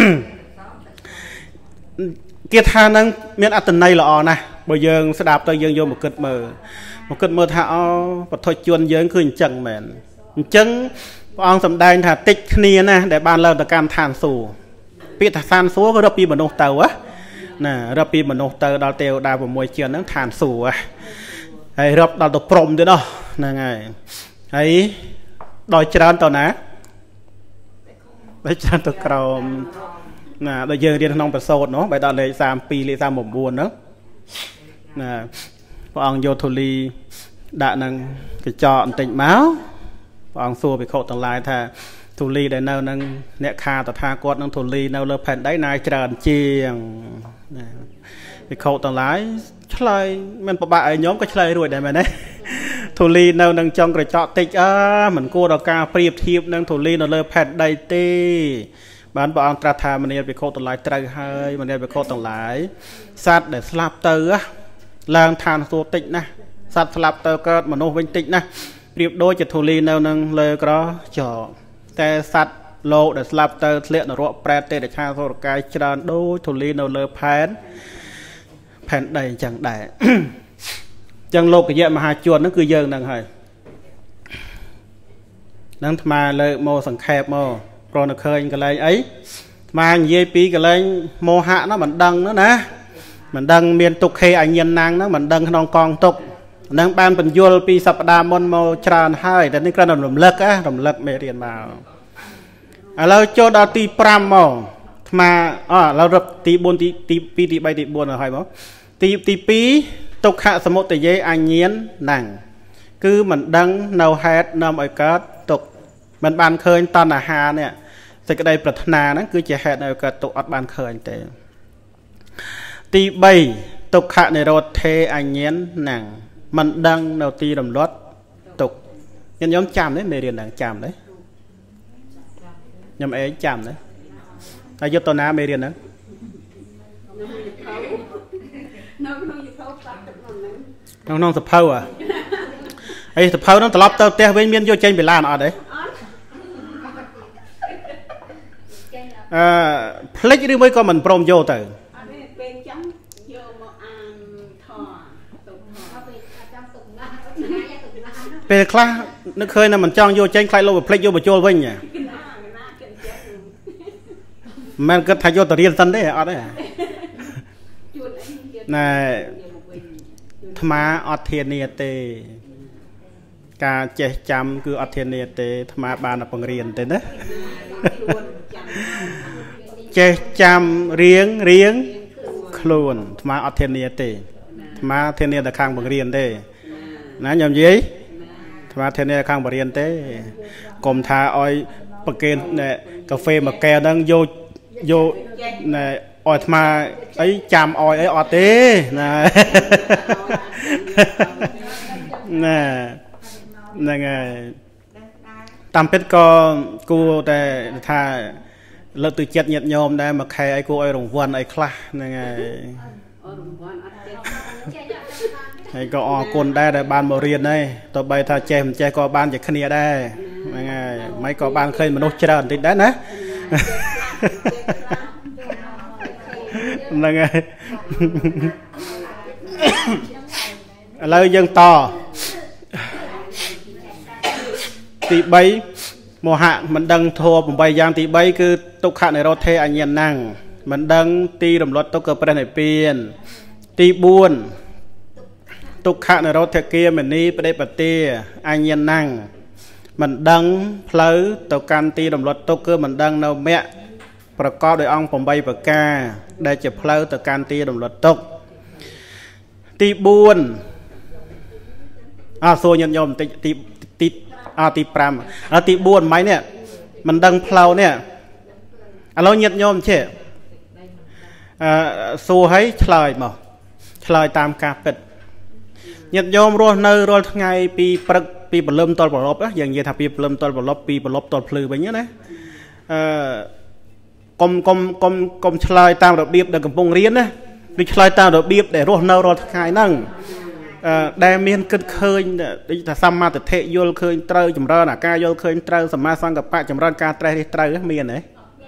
គេថាហ្នឹងមានអត្តន័យល្អណាស់បើយើងស្ដាប់ទៅយើងយកមកគិតមើលមកគិតមើលថាអូបទជជនយើងគឺអញ្ចឹងមែនអញ្ចឹងព្រះអង្គសម្ដែងថាតិចគ្នាណាដែលបានឡើងទៅកម្មឋានសួគ៌ពាក្យថាឋានសួគ៌ក៏រកពីមនុស្សទៅណារកពីមនុស្សទៅដល់ទេវតា៦ជាន់ហ្នឹងឋានសួគ៌ហើយរកដល់ទៅព្រំទៀតនោះហ្នឹងហើយហើយដល់ច្រើនទៅណាដល់ច្រើនទៅក្រោមណាដល់យើងរៀនក្នុងប្រសូតនោះបែរដល់លេខសាមពីរលេខសាម៩ហ្នឹងណាព្រះអង្គយកធូលីដាក់នឹងកញ្ចក់បន្តិចមកព្រះអង្គសួរភិក្ខុទាំងឡាយថាធូលីដែលនៅនឹងអ្នកខាតថាគាត់នឹងធូលីនៅលើផែនដីណាច្រើនជាងណាភិក្ខុទាំងឡាយឆ្លើយមិនពិបាកឲ្យញោមក៏ឆ្លើយរួចដែរមែនទេធូលីនៅនឹងចុងក្រចកតិចអើមិនគួរដល់ការប្រៀបធៀបនឹងធូលីនៅលើផែនដីទេបានព្រះអង្គត្រាស់ថាមនាលភិក្ខុទាំងឡាយត្រូវហើយមនាលភិក្ខុទាំងឡាយសត្វដែលស្លាប់ទៅឡើងឋានសួគ៌តិចណាស់សត្វស្លាប់ទៅកើតមនុស្សវិញតិចណាស់ប្រៀបដូចជាធូលីនៅនឹងលើក្រចកតែសត្វលោកដែលស្លាប់ទៅធ្លាក់នរកប្រែតទេរឆាសុរកាយច្រើនដូចធូលីនៅលើផែនផែនដីអញ្ចឹងដែរអញ្ចឹងលោកយៈមហាជនហ្នឹងគឺយើងហ្នឹងហើយនឹងអាត្មាលើកមកសង្ខេបមកព្រោះនៅឃើញកន្លែងអីអាត្មានិយាយពីកន្លែងមោហៈហ្នឹងមិនដឹងnữaណាមិនដឹងមានទុក្ខេអញ្ញណាំងហ្នឹងមិនដឹងក្នុងកងទុក្ខនឹងបានបញ្យល់ពីសប្តាហ៍មុនមកច្រើនហើយតែនេះគ្រាន់តែរំលឹកណារំលឹកមេរៀនមកឥឡូវចូលដល់ទី5មកអាត្មាអូឥឡូវរឹបទី4ទីទី2ទី3ទី4ហើយមកទីទី2ទុក្ខសមុទយេអញ្ញណាំងគឺមិនដឹងនៅហេតុនាំឲ្យកើតទុក្ខមិនបានឃើញតណ្ហានេះសេចក្តីប្រាថ្នាហ្នឹងគឺជាហេតុឲ្យកើតទុក្ខអត់បានឃើញទេទី3ទុក្ខនិរោធេអញ្ញណាំងមិនដឹងនៅទីរំលត់ទុក្ខខ្ញុំខ្ញុំចាំទេមេរៀនហ្នឹងចាំទេខ្ញុំអេចាំទេហើយយកតណាមេរៀនហ្នឹងនៅក្នុងយភៅផ្សាទឹកក្នុងហ្នឹងក្នុងសភៅហ៎អីសភៅហ្នឹងត្រឡប់ទៅផ្ទះវិញមានយកចេញពីឡានអត់ទេអឺផ្លិចឬមួយក៏មិនព្រមយកទៅពេលចាំយកមកអានថទុកពេលចាំទុកណាពេលខ្លះនឹកឃើញថាមិនចង់យកចេញខ្លាចលោកផ្លិចយកបញ្ចូលវិញមិនគិតថាយកទៅរៀនសិនទេអត់ទេណែអាត្មាអត់ធានាទេការចេះចាំគឺអត់ធានាទេអាត្មាបានតែបង្រៀនទេណាចេះចាំរៀងរៀងខ្លួនអាត្មាអត់ធានាទេអាត្មាធានាតែខាងបង្រៀនទេណាខ្ញុំនិយាយអាត្មាធានាខាងបង្រៀនទេកុំថាឲ្យប្រកេនកាហ្វេមួយកែវហ្នឹងយកយកណែឲ្យអាត្មាអីចាំអោយអីអត់ទេណាណាហ្នឹងហើយតាមពិតក៏គួរតែថាលើកទឹកចិត្តញាតិញោមដែរមួយខែអីគួរឲ្យរង្វាន់អីខ្លះហ្នឹងហើយរង្វាន់អត់ទេហើយក៏អរគុណដែរដែលបានមករៀនដែរទោះបីថាចេះមិនចេះក៏បានជាគ្នាដែរហ្នឹងហើយមិនក៏បានឃើញមនុស្សច្រើនបន្តិចដែរណាហ្នឹងហើយឥឡូវយើងតទី3មោហៈមិនដឹងធម៌8យ៉ាងទី3គឺទុក្ខនិរោធេអញ្ញណាំងមិនដឹងទីរំលត់ទុក្ខព្រះនិព្វានទី4ទុក្ខនិរោធគាមនីបដិបទាអញ្ញណាំងមិនដឹងផ្លូវទៅកាន់ទីរំលត់ទុក្ខគឺមិនដឹងនៅមគ្គប្រកបដោយអង្គ8ប្រការដែលជាផ្លូវទៅកាន់ទីរំលត់ទុក្ខទី4អ่าសួរញាតិញោមបន្តិចទីទីអទី5ហើយទី4មិននេះមិនដឹងផ្លូវនេះឥឡូវញាតិញោមចេះអឺសួរឲ្យឆ្លើយមកឆ្លើយតាមការពិតញាតិញោមរស់នៅរាល់ថ្ងៃពីព្រឹកពីបលឹមតលប្រឡប់យ៉ាងនិយាយថាពីបលឹមតលប្រឡប់ពីប្រឡប់តលភ្លឺវិញណាអឺកុំកុំកុំកុំឆ្លើយតាមរបៀបដែលកំពុងរៀនណាដូចឆ្លើយតាមរបៀបដែលរស់នៅរាល់ថ្ងៃហ្នឹងអឺដែលមានគិតឃើញដូចថាសម្មាទិដ្ឋិយល់ឃើញត្រូវចម្រើនអាការយល់ឃើញត្រូវសម្មាសង្កបៈចម្រើនការត្រេះរិះត្រូវមានទេណា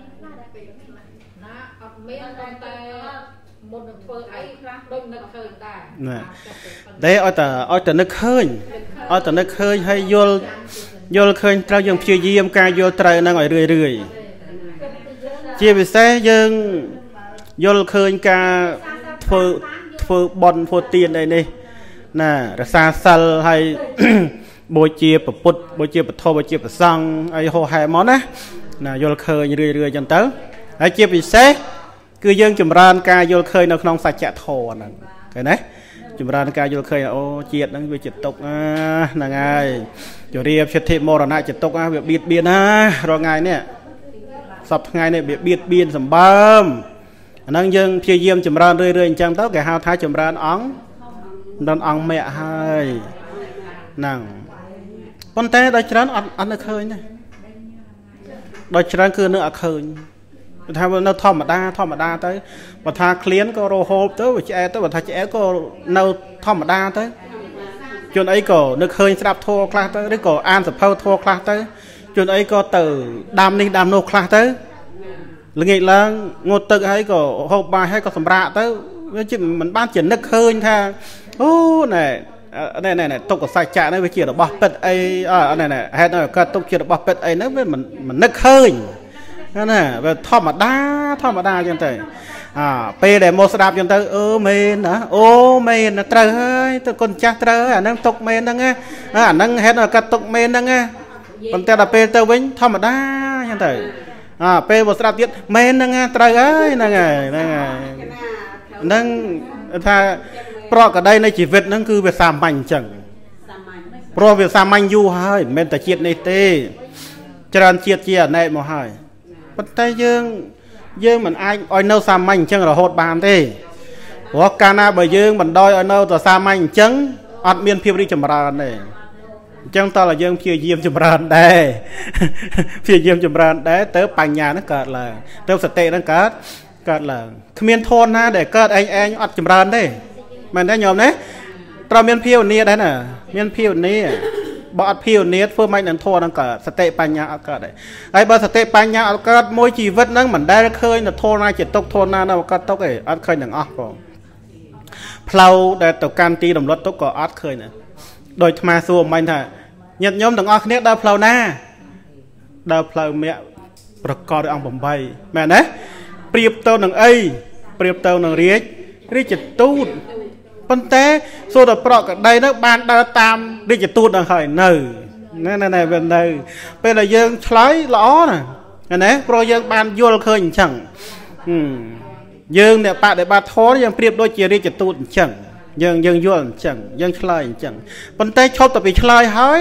អត់មានតែមុននឹងធ្វើអីខ្លះដូចនឹកឃើញដែរណាតែឲ្យតែឲ្យតែនឹកឃើញឲ្យតែនឹកឃើញហើយយល់យល់ឃើញត្រូវយើងព្យាយាមការយល់ត្រូវហ្នឹងឲ្យរឿយរឿយជាពិសេសយើងយល់ឃើញការធ្វើធ្វើបន់ធ្វើទានអីនេះណារសាសិលហើយបូជាពុទ្ធបូជាពធបូជាប្រសង់អីហោហែមកណាណាយល់ឃើញរឿយរឿយចឹងទៅហើយជាពិសេសគឺយើងចម្រើនការយល់ឃើញនៅក្នុងសច្ចធម៌ហ្នឹងឃើញទេចម្រើនការយល់ឃើញអូជាតិហ្នឹងវាចិត្តទុកហ្នឹងហើយជរាបសិទ្ធិមរណៈចិត្តទុកវាបៀតបៀនណារាល់ថ្ងៃនេះសពថ្ងៃនេះវាបៀតបៀនសម្បើមអាហ្នឹងយើងព្យាយាមចម្រើនរឿយរឿយអញ្ចឹងទៅគេហៅថាចម្រើនអង្គដល់អង្គមគ្គហើយហ្នឹងប៉ុន្តែដល់ច្រើនអត់អត់នៅឃើញទេដល់ច្រើនគឺនៅអត់ឃើញថានៅធម្មតាធម្មតាទៅបើថាឃ្លានក៏រហូតទៅវាឆ្អែតទៅបើថាឆ្អែតក៏នៅធម្មតាទៅជួនអីក៏នៅឃើញស្ដាប់ធម៌ខ្លះទៅឬក៏អានសភៅធម៌ខ្លះទៅជួនអីក៏ទៅដាំនេះដាំនោះខ្លះទៅល្ងាចឡើងងូតទឹកហើយក៏ហូបបាយហើយក៏សម្រាកទៅវាជាមិនបានជានឹកឃើញថាអូណែណែណែទុកកសច្ចៈនេះវាជារបស់ពិតអីអណែណែហេតុនោះកើតទុកជារបស់ពិតអីហ្នឹងវាមិនមិននឹកឃើញណាវាធម្មតាធម្មតាចឹងទៅអើពេលដែលមកស្ដាប់ចឹងទៅអឺមែនណាអូមែនត្រូវហើយទៅគុណចាស់ត្រូវហើយអាហ្នឹងទុកមែនហ្នឹងណាអាហ្នឹងហេតុនោះកើតទុកមែនហ្នឹងណាប៉ុន្តែដល់ពេលទៅវិញធម្មតាចឹងទៅអើពេលមកស្ដាប់ទៀតមែនហ្នឹងត្រូវហើយហ្នឹងហើយហ្នឹងហើយហ្នឹងថាប្រកក្តីនៃជីវិតហ្នឹងគឺវាសាមញ្ញអញ្ចឹងព្រោះវាសាមញ្ញយូរហើយមិនមែនតែជាតិនេះទេច្រើនជាតិជាអនេកមកហើយប៉ុន្តែយើងយើងមិនអាចឲ្យនៅសាមញ្ញអញ្ចឹងរហូតបានទេព្រោះកាលណាបើយើងបណ្ដោយឲ្យនៅតែសាមញ្ញអញ្ចឹងអត់មានភាពរីកចម្រើនទេអញ្ចឹងតើយើងព្យាយាមចម្រើនដែរព្យាយាមចម្រើនដែរទៅបញ្ញាហ្នឹងកើតឡើងទៅសតិហ្នឹងកើតកើតឡើងគ្មានធនណាដែលកើតឯងឯងអត់ចម្រើនទេមែនទេញោមណាត្រូវមានភាវនាដែរណាមានភាវនាបើអត់ភាវនាធ្វើមិននឹងធនហ្នឹងកើតសតិបញ្ញាអត់កើតទេហើយបើសតិបញ្ញាអត់កើតមួយជីវិតហ្នឹងមិនដែលឃើញធនណាជាទុកធនណានៅកើតទុកទេអត់ឃើញទាំងអស់បងផ្លូវដែលទៅកាន់ទីរំលត់ទុកក៏អត់ឃើញដែរដោយអាត្មាសួរមិញថាញាតិញោមទាំងអស់គ្នាដើរផ្លូវណាដើរផ្លូវមគ្គប្រកបដោយអង្គ八មែនទេប្រៀបទៅនឹងអីប្រៀបទៅនឹងរាជរាជទូតប៉ុន្តែសួរតែប្រកក្តីទៅបានដើរតាមរាជទូតហ្នឹងហើយនៅណែណែវានៅពេលដែលយើងឆ្លើយល្អណាណាព្រោះយើងបានយល់ឃើញអញ្ចឹងយើងអ្នកបដិបត្តិធម៌យើងប្រៀបដូចជារាជទូតអញ្ចឹងយើងយើងយល់អញ្ចឹងយើងឆ្លើយអញ្ចឹងប៉ុន្តែឈប់តែពីឆ្លើយហើយ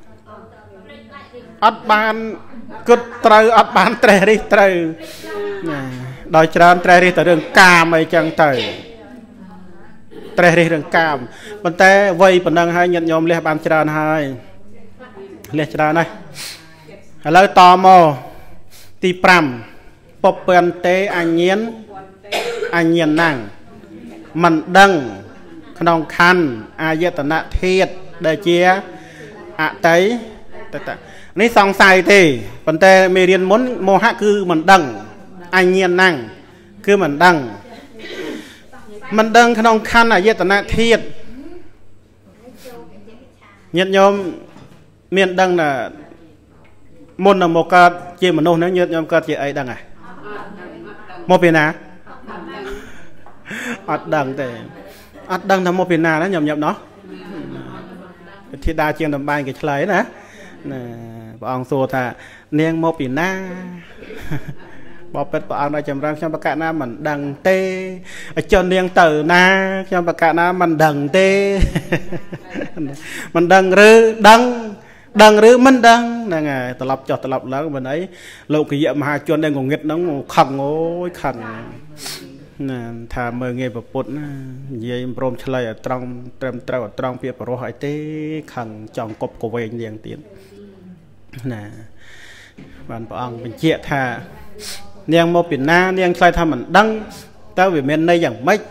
អត់បានគិតត្រូវអត់បានត្រេះរិះត្រូវណាដោយច្រើនត្រេះរិះតែរឿងកាមអីចឹងទៅត្រេះរិះរឿងកាមប៉ុន្តែវ័យប៉ុណ្ណឹងហើយញាតិញោមលះបានច្រើនហើយលះច្រើនហើយឥឡូវតមកទី5ពពន្ទេអញ្ញាណអញ្ញាណណាំងមិនដឹងក្នុងខណ្ឌអាយតនធាតុដែលជាអតីតតនេះសង្ស័យទេប៉ុន្តែមេរៀនមុនមោហៈគឺមិនដឹងអញ្ញាណណាំងគឺមិនដឹងមិនដឹងក្នុងខណ្ឌអាយតនធាតុញាតិញោមមានដឹងថាមុននឹងមកកើតជាមនុស្សហ្នឹងញាតិញោមកើតជាអីដឹងហ៎មកពីណាអត់ដឹងទេអត់ដឹងថាមកពីណាណាញោមញឹមណោះធីតាជាងតំបែងគេឆ្លើយណាណាព្រះអង្គសួរថានាងមកពីណាបបិទ្ធព្រះអង្គដល់ចម្រើនខ្ញុំបកណាមិនដឹងទេចុះនាងទៅណាខ្ញុំបកណាមិនដឹងទេមិនដឹងឬដឹងដឹងឬមិនដឹងហ្នឹងហើយត្រឡប់ចុះត្រឡប់ឡើងមិនអីលោកគយមហាជនដែលងងឹតហ្នឹងខឹងអូយខឹង nè thà mơ nghe bậc bột dây brom chơi ở trong trầm trâu ở trong phía bờ hải tế khẳng chọn cọp cổ về liền tiền nè bạn bảo ông mình chia thà niang mô biển na niang sai tham mình đăng tao về miền đây chẳng mấy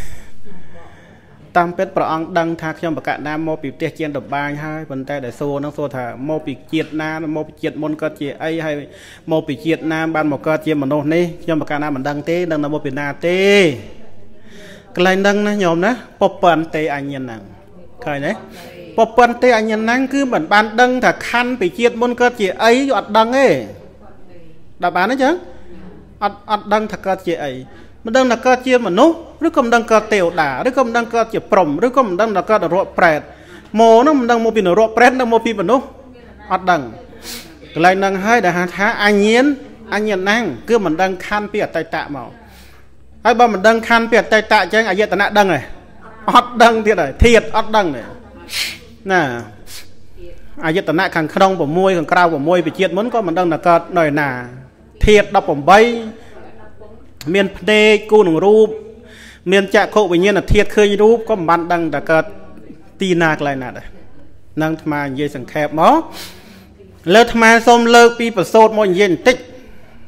tam pet bảo ông đăng thà trong bậc cạn nam mô bị tia chiên đập bài hai vấn tay để xô nó xô thà mô bị chiết na mô bị chiết môn cơ chia ấy hay mô bị chiết nam ban một cơ chia mà nô ní trong bậc cạn nam mình đăng té đăng là mô biển na té cái này đăng nó nhom đó poppan té anh nhân năng khởi đấy poppan té anh nhân năng cứ bản ban đăng thà khăn bị chiết môn cơ chia ấy ọt đăng ấy đáp án đấy chứ ọt ọt đăng thà cơ chia ấy mình đang là cơ chia mà nốt, rồi còn đang cơ tiểu đá, rồi còn đang cơ chia prom, rồi còn đang là cơ đợt ruột prẹt, mồ nó mình đang mua pin ruột prẹt, đang mua pin mà nốt, ọt đằng, cái này đang hai đã hạt há anh nhiên, anh nhiên năng, cứ mình đang khăn bịa tay tạ màu, ai bảo mình đang khăn bịa tay tạ chứ anh ấy tận nã đằng này, ọt đằng thiệt này, thiệt ọt đằng này, nè, anh ấy tận nã khăn không của môi, khăn cao của môi bị chết muốn có mình đang là cơ nồi nà, thiệt đập bổng bay miền tây cô nông rúp miền chợ khổ bình nhiên là thiệt khơi rúp có bạn đăng đã cất tin nạc lại nè năng mà dây sẵn khẹp đó lơ mà xôm lơ pi bờ sốt mọi dây tích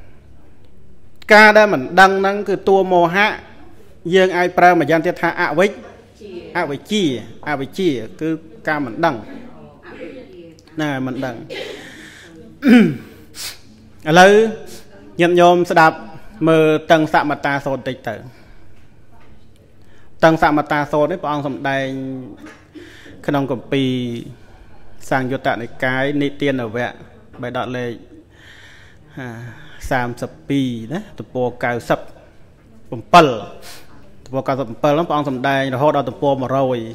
ca đã mình đăng năng cứ tua mồ hạ dương ai pra mà gian tiết tha ạ với ạ với chi ạ với chi cứ ca mình đăng nè mình đăng lơ nhận nhôm sẽ đạp mơ tăng sạ mặt ta sốt tịch tử tăng sạ mặt ta sốt đấy bọn ông đây khả năng của pi sang vô tạng cái nị tiên ở vẹn bài đọt lệ sam sập pi đấy tụi bò cào sập bầm pal tụi bò cào sập pal lắm bọn ông đây là họ đọt tụi bò mà rồi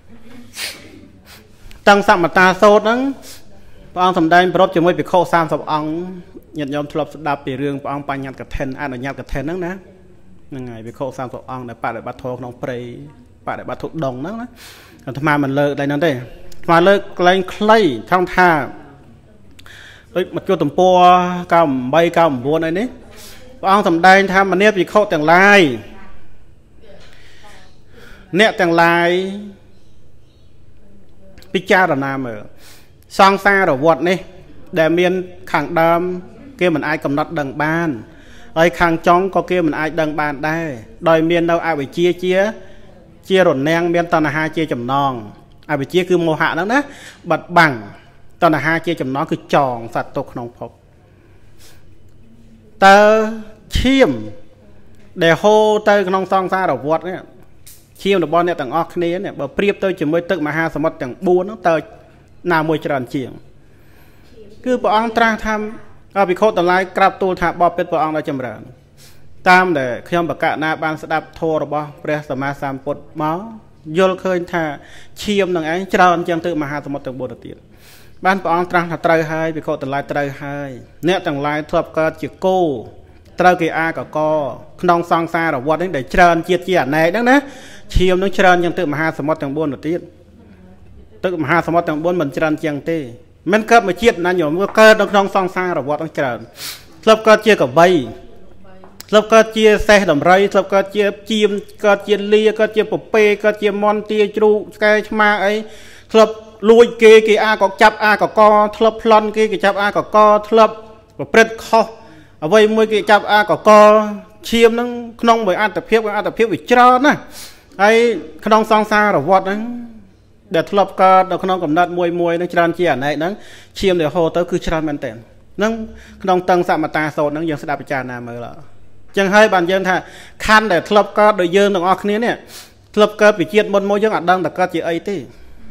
tăng sạ mặt ta sốt đó bọn ông đây bớt cho mới bị khô sam sập ông nhận nhóm thu lập đạp về rừng ông ba nhát cả thèn ăn ở nhát cả thèn đó nè ngày về khâu sang thuộc ông để bạn để bắt thô nông prey bạn để bắt thuộc đồng đó còn tham mình lơ đây nó đây mà lơ lên clay trong thà đấy mặt cho tầm po cao bay cao buôn này đấy ông thầm đây tham mà nếp vì khâu tầng lai nẹp tầng lai picha là nam ở sang xa rồi vọt này để miền khẳng đam kia mình ai cầm nọt đằng ban ai khang chóng có kia mình ai đằng ban đây đòi miền đâu ai phải chia chia chia rộn neng miền toàn là hai chia chấm nòng ai phải chia cứ mô hạ đó đó bật bằng toàn là hai chia chấm nòng cứ tròn sạt tục nòng phộc tơ chiêm để hô tơ nòng song xa đầu vọt đấy chiêm được bao nhiêu tầng óc này này bờ priệp tôi chỉ mới tự mà hai sầm mất tầng buôn nó tơ nào môi tròn chiềng cứ bọn ông tra tham ở bị khổ tận lại cặp tu thả bỏ biết bọn ông đã chấm rợn tam để khi ông bậc cạn na ban sẽ đáp thô rồi bỏ pre sama sam put máu vô khơi thả chiêm đằng ấy tròn chẳng tự mà hai một tầng bốn đầu tiên ban bọn ông tra thả trời hai bị khổ tận lại trời hai nè tầng lại thuộc cơ chỉ cô trời kỳ a cả co non sang xa rồi vọt đến để tròn chia chia này đó nè chiêm nó tròn chẳng tự mà hai một tầng bốn đầu tiên tự mà hai một tầng bốn mình tròn chẳng tê mình cấp mà chiết là nhổm cơ đông đông song xa rồi vọt đang chờ lớp cơ chia cả bay lớp cơ chia xe đầm ray lớp cơ chia chim cơ chia lia cơ chia bột pe cơ chia mon tia tru cái ma ấy lớp lui kia kia a có chắp a có co lớp lon kia kia chắp a có co lớp và prết kho ở đây mới kia chắp a có co chim nó không bởi ăn tập hiệp ăn tập hiệp bị trơn á ấy đông song xa rồi vọt đang để thọp cơ nó không cầm nát môi môi nó tràn chia này nó chiêm để hồ tới cứ tràn men tiền nó không tăng sạm mà ta sốt nó dương sẽ đạp tràn nào mới là chẳng hay bàn dân thà khăn để thọp cơ đội dương đồng óc này thọp cơ bị chiết một môi dương ở đằng là cơ chỉ ấy tí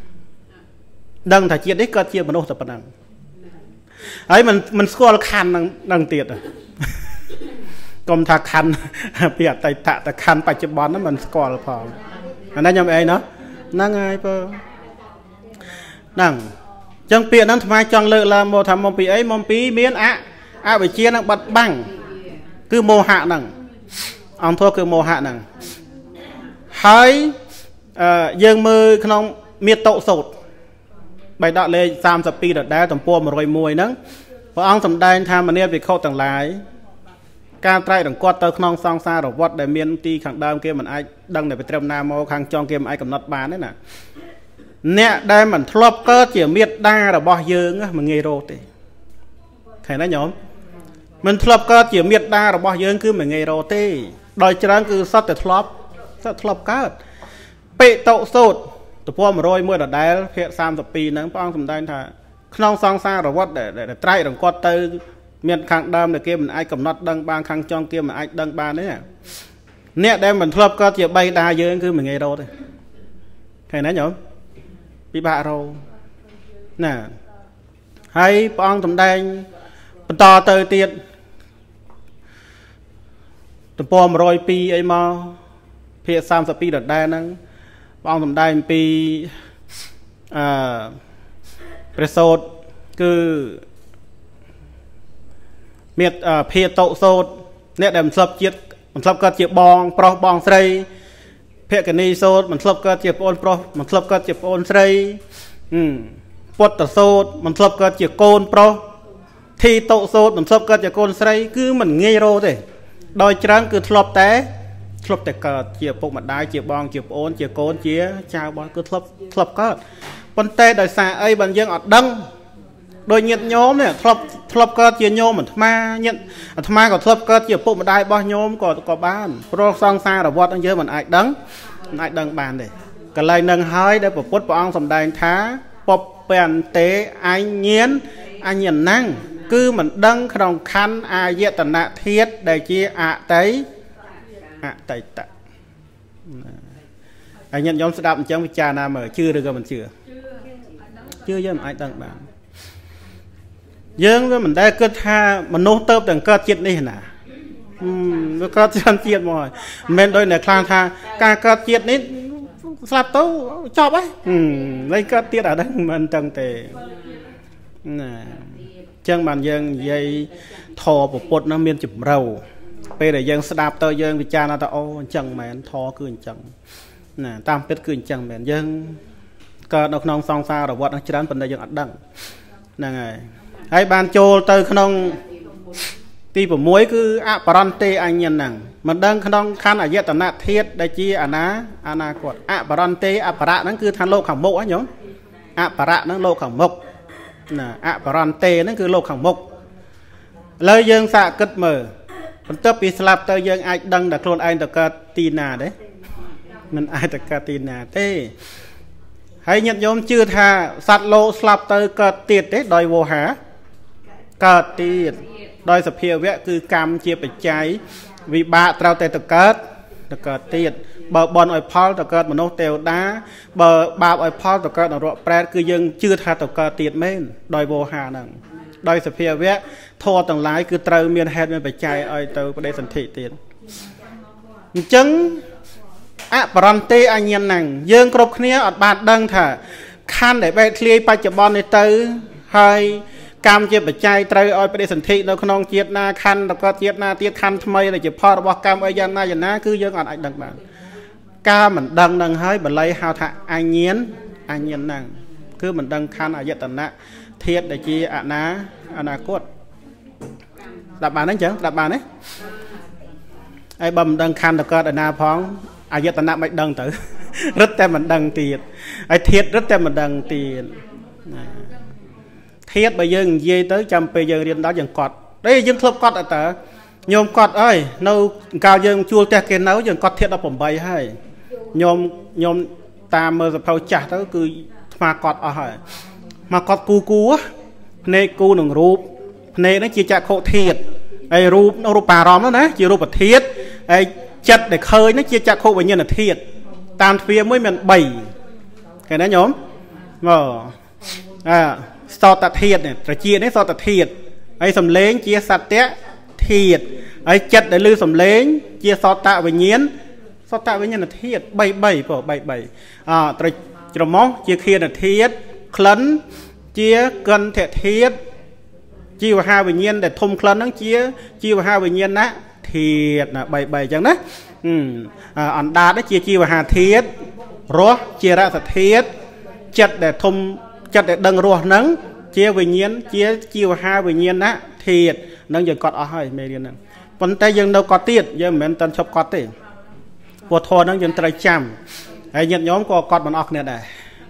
đằng thà chiết đấy cơ chiết một nốt tập đằng ấy mình mình score khăn đằng đằng tiệt à cầm thà khăn bịa tay tạ tạ khăn phải chụp bón nó mình score là phò anh ấy nhầm ấy nó năng ai bơ năng chẳng bịa năng thay chọn lựa là một thằng mông pí ấy mông pí miến ạ à phải chia năng bật bằng cứ mô hạ năng ông thua cứ mô hạ năng hãy dương mơ không miệt tậu sột bài đọ lên sam sập pi đợt đá tầm pua một rồi mùi nắng và ông tầm đai tham mà nè bị khâu tầng lái ការត្រៃរង្គាត់ទៅក្នុងសង្សាររវត្តដែលមានទីខាងដើមគេមិនអាចដឹងតែត្រឹមណាមកខាងចុងគេមិនអាចកំណត់បានទេណាអ្នកដែលមិនធ្លាប់កើតជាមេត្តារបស់យើងមិនងាយរកទេឃើញណាញោមមិនធ្លាប់កើតជាមេត្តារបស់យើងគឺមិនងាយរកទេដោយច្រើនគឺសត្វតែធ្លាប់សត្វធ្លាប់កើតបេតុសូតទំព័រmột không mộtដដែលភាគសាមសិបពីរហ្នឹងព្រះអង្គសម្ដែងថាក្នុងសង្សារវត្តដែលត្រៃរង្គាត់ទៅមានខាងដើមដែលគេមិនអាចកំណត់ដឹងបានខាងចុងគេមិនអាចដឹងបានទេអ្នកដែលមិនធ្លាប់កើតជាបៃតាយើងគឺមិនងាយរកទេឃើញណាញោមពិបាករកណាហើយព្រះអង្គសម្ដែងបន្តទៅទៀតទំព័រmột không haiអីមកភាគសាមសិបពីរដដែលហ្នឹងព្រះអង្គសម្ដែងអំពីអឺព្រះសូត្រគឺមានភាតុសូត្រអ្នកដែលមិនធ្លាប់ជាតិមិនធ្លាប់កើតជាបងប្រុសបងស្រីភគនីសូត្រមិនធ្លាប់កើតជាប្អូនប្រុសមិនធ្លាប់កើតជាប្អូនស្រីពុទ្ធសូត្រមិនធ្លាប់កើតជាកូនប្រុសធីតុសូត្រមិនធ្លាប់កើតជាកូនស្រីគឺមិនងាយរកទេដោយច្រើនគឺធ្លាប់តែធ្លាប់តែកើតជាពុកម្ដាយជាបងជាប្អូនជាកូនជាចៅបងគឺធ្លាប់ធ្លាប់កើតប៉ុន្តែដោយសារអីបើយើងអត់ដឹងដោយញាតិញោមនេះធ្លាប់ធ្លាប់កើតជាញោមអាត្មាញាតិអាត្មាក៏ធ្លាប់កើតជាពុកម្ដាយរបស់ញោមក៏ក៏បានព្រោះសង្សារវត្តយើងមិនអាចដឹងមិនអាចដឹងបានទេកន្លែងនឹងហើយដែលព្រះពុទ្ធព្រះអង្គសម្ដែងថាពពន្តិអញ្ញៀនអញ្ញណੰគឺមិនដឹងក្នុងខណ្ឌអាយតនធាតុដែលជាអតីអតីតហើយញាតិញោមស្ដាប់អញ្ចឹងពិចារណាមើលជឿឬក៏មិនជឿជឿយើងមិនអាចដឹងបានយើងវាមិនដែលគិតថាមនុស្សទៅតែកើតជាតិនេះណាវាកើតច្រើនជាតិមកហើយមិនមែនដូចអ្នកខ្លាំងថាការកើតជាតិនេះស្លាប់ទៅចប់ហើយហើយកើតទៀតអាហ្នឹងមិនទាំងទេណាអញ្ចឹងបានយើងនិយាយធម៌ពុទ្ធនោះមានចម្រៅពេលដែលយើងស្ដាប់ទៅយើងពិចារណាថាអូអញ្ចឹងមែនធម៌គឺអញ្ចឹងណាតាមពិតគឺអញ្ចឹងមែនយើងកើតនៅក្នុងសង្សារវដ្តនោះច្រើនប៉ុន្តែយើងអត់ដឹងហ្នឹងហើយហើយបានចូលទៅក្នុងទី6គឺអបរន្តិអញ្ញណੰមិនដឹងក្នុងខណ្ឌអយតនធាតុដែលជាអនាអនាគតអបរន្តិអបរៈហ្នឹងគឺឋានលោកខាងមុខហ៎ញោមអបរៈហ្នឹងលោកខាងមុខណាអបរន្តិហ្នឹងគឺលោកខាងមុខឥឡូវយើងសាកគិតមើលបន្ទាប់ពីស្លាប់ទៅយើងអាចដឹងតែខ្លួនឯងទៅកើតទីណាទេមិនអាចទៅកើតទីណាទេហើយញាតិញោមជឿថាសត្វលោកស្លាប់ទៅកើតទៀតទេដោយវោហាកើតទៀតដោយសភាវៈគឺកម្មជាបច្ច័យវិបាកត្រូវតែទៅកើតទៅកើតទៀតបើបន់ឲ្យផលទៅកើតមនុស្សទេវតាបើបាបឲ្យផលទៅកើតនរកប្រែតគឺយើងជឿថាទៅកើតទៀតមែនដោយវោហាហ្នឹងដោយសភាវៈធម៌ទាំងឡាយគឺត្រូវមានហេតុមានបច្ច័យឲ្យទៅបដិសន្ធិទៀតអញ្ចឹងអបរន្តិអញ្ញណੰយើងគ្រប់គ្នាអត់បានដឹងថាខណ្ឌដែលបែកធ្លាយបច្ចុប្បន្ននេះទៅហើយកម្មជាបច្ច័យត្រូវឲ្យបដិសន្ធិនៅក្នុងជាតិណាខណ្ឌទៅកើតជាតិណាទៀតខណ្ឌថ្មីដែលជាផលរបស់កម្មអីយ៉ាងណាយ៉ាងណាគឺយើងអត់អាចដឹងបានការមិនដឹងនឹងហើយបល័យហៅថាអញ្ញៀនអញ្ញណੰគឺមិនដឹងខណ្ឌអយតនៈធាតុដែលជាអនាអនាគតដាក់បានទេអញ្ចឹងដាក់បានទេហើយបើមិនដឹងខណ្ឌទៅកើតឯណាផងអយតនៈមិនដឹងទៅរឹតតែមិនដឹងទៀតហើយធាតុរឹតតែមិនដឹងទៀតធាតុបើយើងនិយាយទៅចាំពេលយើងរៀនដល់យើងកត់đây យើងធ្លាប់កត់អត់តើញោមកត់អើយនៅកាលយើងជួលផ្ទះគេនៅយើងកត់ធាតុដប់ប្រាំ8ហើយញោមញោមតាមមើលសភៅចាស់ទៅគឺថ្មកត់អស់ហើយមកកត់គូគូភ្នែកគូនឹងរូបភ្នែកហ្នឹងជាចក្ខុធាតុហើយរូបរូបារម្មណ៍ណាជារូបធាតុហើយចិត្តដែលឃើញហ្នឹងជាចក្ខុវិញ្ញាណធាតុតាមទ្វារមួយមាន3ឃើញណាញោមមកអើសតធាតុនេះត្រជានេះសតធាតុហើយសំឡេងជាសត្យធាតុហើយចិត្តដែលឮសំឡេងជាសតវិញ្ញាណសតវិញ្ញាណធាតុ3 3បង3 3អត្រច្រមុះជាឃានធាតុក្លិនជាកន្ធធាតុជីវហាវិញ្ញាណដែលធំក្លិនហ្នឹងជាជីវហាវិញ្ញាណធាតុណា3 3អញ្ចឹងណាអណ្ដាតជាជីវហាធាតុរសជារសធាតុចិត្តដែលធំចិត្តដែលដឹងរសហ្នឹងជាវិញ្ញាណជាជីវហាវិញ្ញាណធាតុនឹងយើងកត់អស់ហើយមេរៀនហ្នឹងប៉ុន្តែយើងនៅកត់ទៀតយើងមិនមែនតាន់ឈប់កត់ទេព្រោះធម៌ហ្នឹងយើងត្រូវចាំហើយញាតិញោមក៏កត់មិនអស់គ្នាដែរ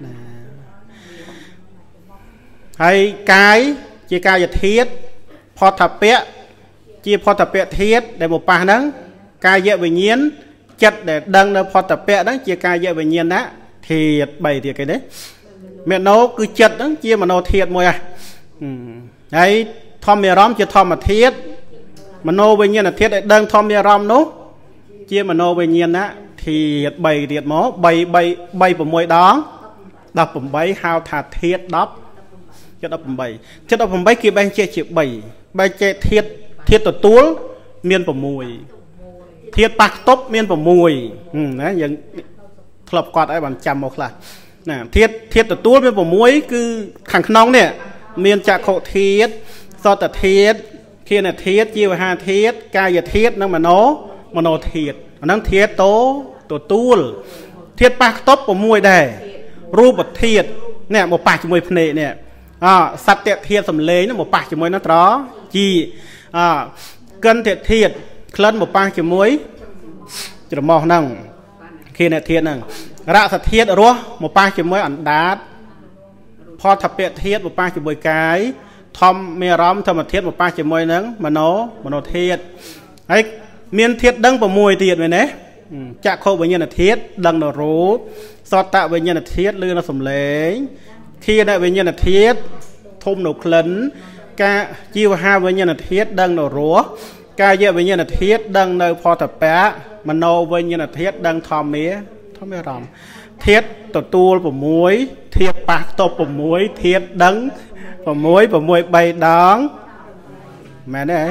ហើយកាយជាកាយធាតុផតថពៈជាផតភៈធាតុដែលមកប៉ះហ្នឹងកាយវិញ្ញាណចិត្តដែលដឹងនៅផតភៈហ្នឹងជាកាយវិញ្ញាណធាតុបីទៀតគេទេមេណោគឺចិត្តហ្នឹងជាមโนធាតុមួយហ่ะហើយធម្មអារម្មណ៍ជាធម្មធាតុមโนវិញ្ញាណធាតុដែលដឹងធម្មអារម្មណ៍នោះជាមโนវិញ្ញាណធាតុបីទៀតមក3 3 6ដងដប់8ហៅថាធាតុ10ចិត្តដប់8ចិត្តដប់8គេបែងចែកជា3បែងចែកធាតុធាតុទទួលមាន6ធាតុប៉ះខ្ទប់មាន6ណាយើងធ្លាប់កត់ឲ្យបានចាំមកខ្លះណាធាតុធាតុទទួលមាន6គឺខាងក្នុងនេះមានចក្ខុធាតុសតធាតុឃានធាតុជីវហាធាតុកាយធាតុនិងមโนមโนធាតុអាហ្នឹងធាតុតទទួលធាតុប៉ះខ្ទប់6ដែររូបធាតុនេះមកប៉ះជាមួយភ្នែកនេះអសត្យធាតុសំឡេងនោះមកប៉ះជាមួយនោះត្រជីអកិនធាតុធាតុក្លិនមកប៉ះជាមួយច្រមុះហ្នឹងឃានធាតុហ្នឹងរសធាតុរសមកប៉ះជាមួយអណ្ដាតផតភៈធាតុមកប៉ះជាមួយកាយធម្មមេអារម្មណ៍ធម្មធាតុមកប៉ះជាមួយនឹងមโนមโนធាតុហើយមានធាតុដឹង6ទៀតមែនទេចក្ខុវិញ្ញាណធាតុដឹងនៅរូបសតវិញ្ញាណធាតុឮនៅសំឡេងឃានវិញ្ញាណធាតុធំនៅក្លិនកាជីវហាវិញ្ញាណធាតុដឹងនៅរសកាយវិញ្ញាណធាតុដឹងនៅផតភៈមโนវិញ្ញាណធាតុដឹងធម្មមេធម្មអារម្មណ៍ធាតុទទួល6ធាតុប៉ះតប6ធាតុដឹង6 6 3ដងមែនទេ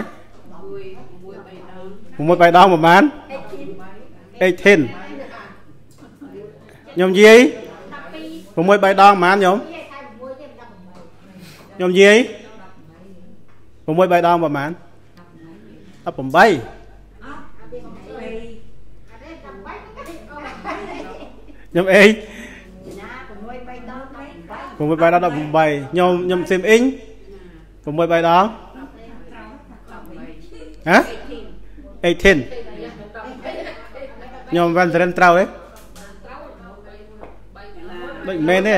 6 3ដងប្រហែល18ខ្ញុំនិយាយ6 3ដងប្រហែលខ្ញុំខ្ញុំនិយាយ6 3ដងប្រហែល18ខ្ញុំអី6 3ដង18ខ្ញុំខ្ញុំស៊ីមអ៊ីង6 3ដងហ៎18ខ្ញុំវ៉ាន់សរិនត្រូវទេដូចមែនទេ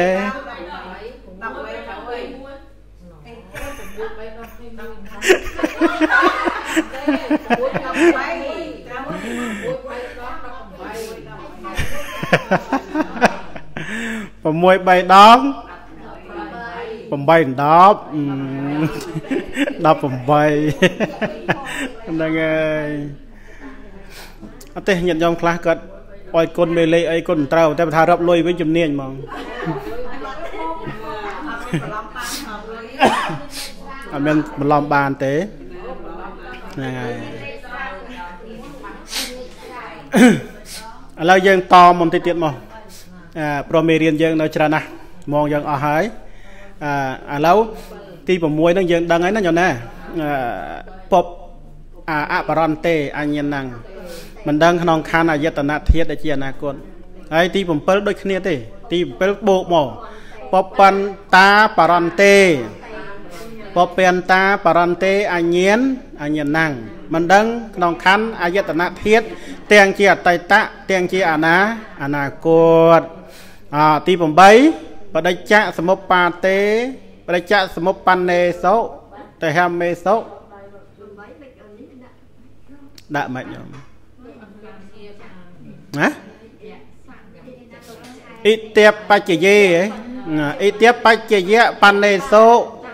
6 3ដង8 10 18ហ្នឹងហើយអត់ទេញាតិញោមខ្លះគាត់ឲ្យគុណមេលេអីគុណត្រូវតែបើថារាប់លុយវិញជំនាញហ្មងអត់មានបន្លំបានទេហ្នឹងហើយឥឡូវយើងតមកបន្តិចទៀតមកអឺព្រមមេរៀនយើងនៅច្រើនណាស់ហ្មងយើងអស់ហើយអឺឥឡូវទី6ហ្នឹងយើងដឹងហើយណាញោមណាពពអបរន្ទេអញ្ញាណੰមិនដឹងក្នុងខណ្ឌអាយតនធាតុដែលជាអនាគតហើយទី7ដូចគ្នាទេទី7បូកមកពបន្តាបរន្ទេពបន្តាបរន្ទេអញ្ញាណអញ្ញាណੰមិនដឹងក្នុងខណ្ឌអាយតនធាតុទាំងជាអតីតទាំងជាអនាអនាគតអទី8បដិច្ចសមុប្បាទេបដិច្ចសមុប្បណ្ណេសុតហមេសុដាក់មិនញោមណាអ៊ីតេបច្ចយេអ៊ីតេបច្ចយៈបណ្ណេសុ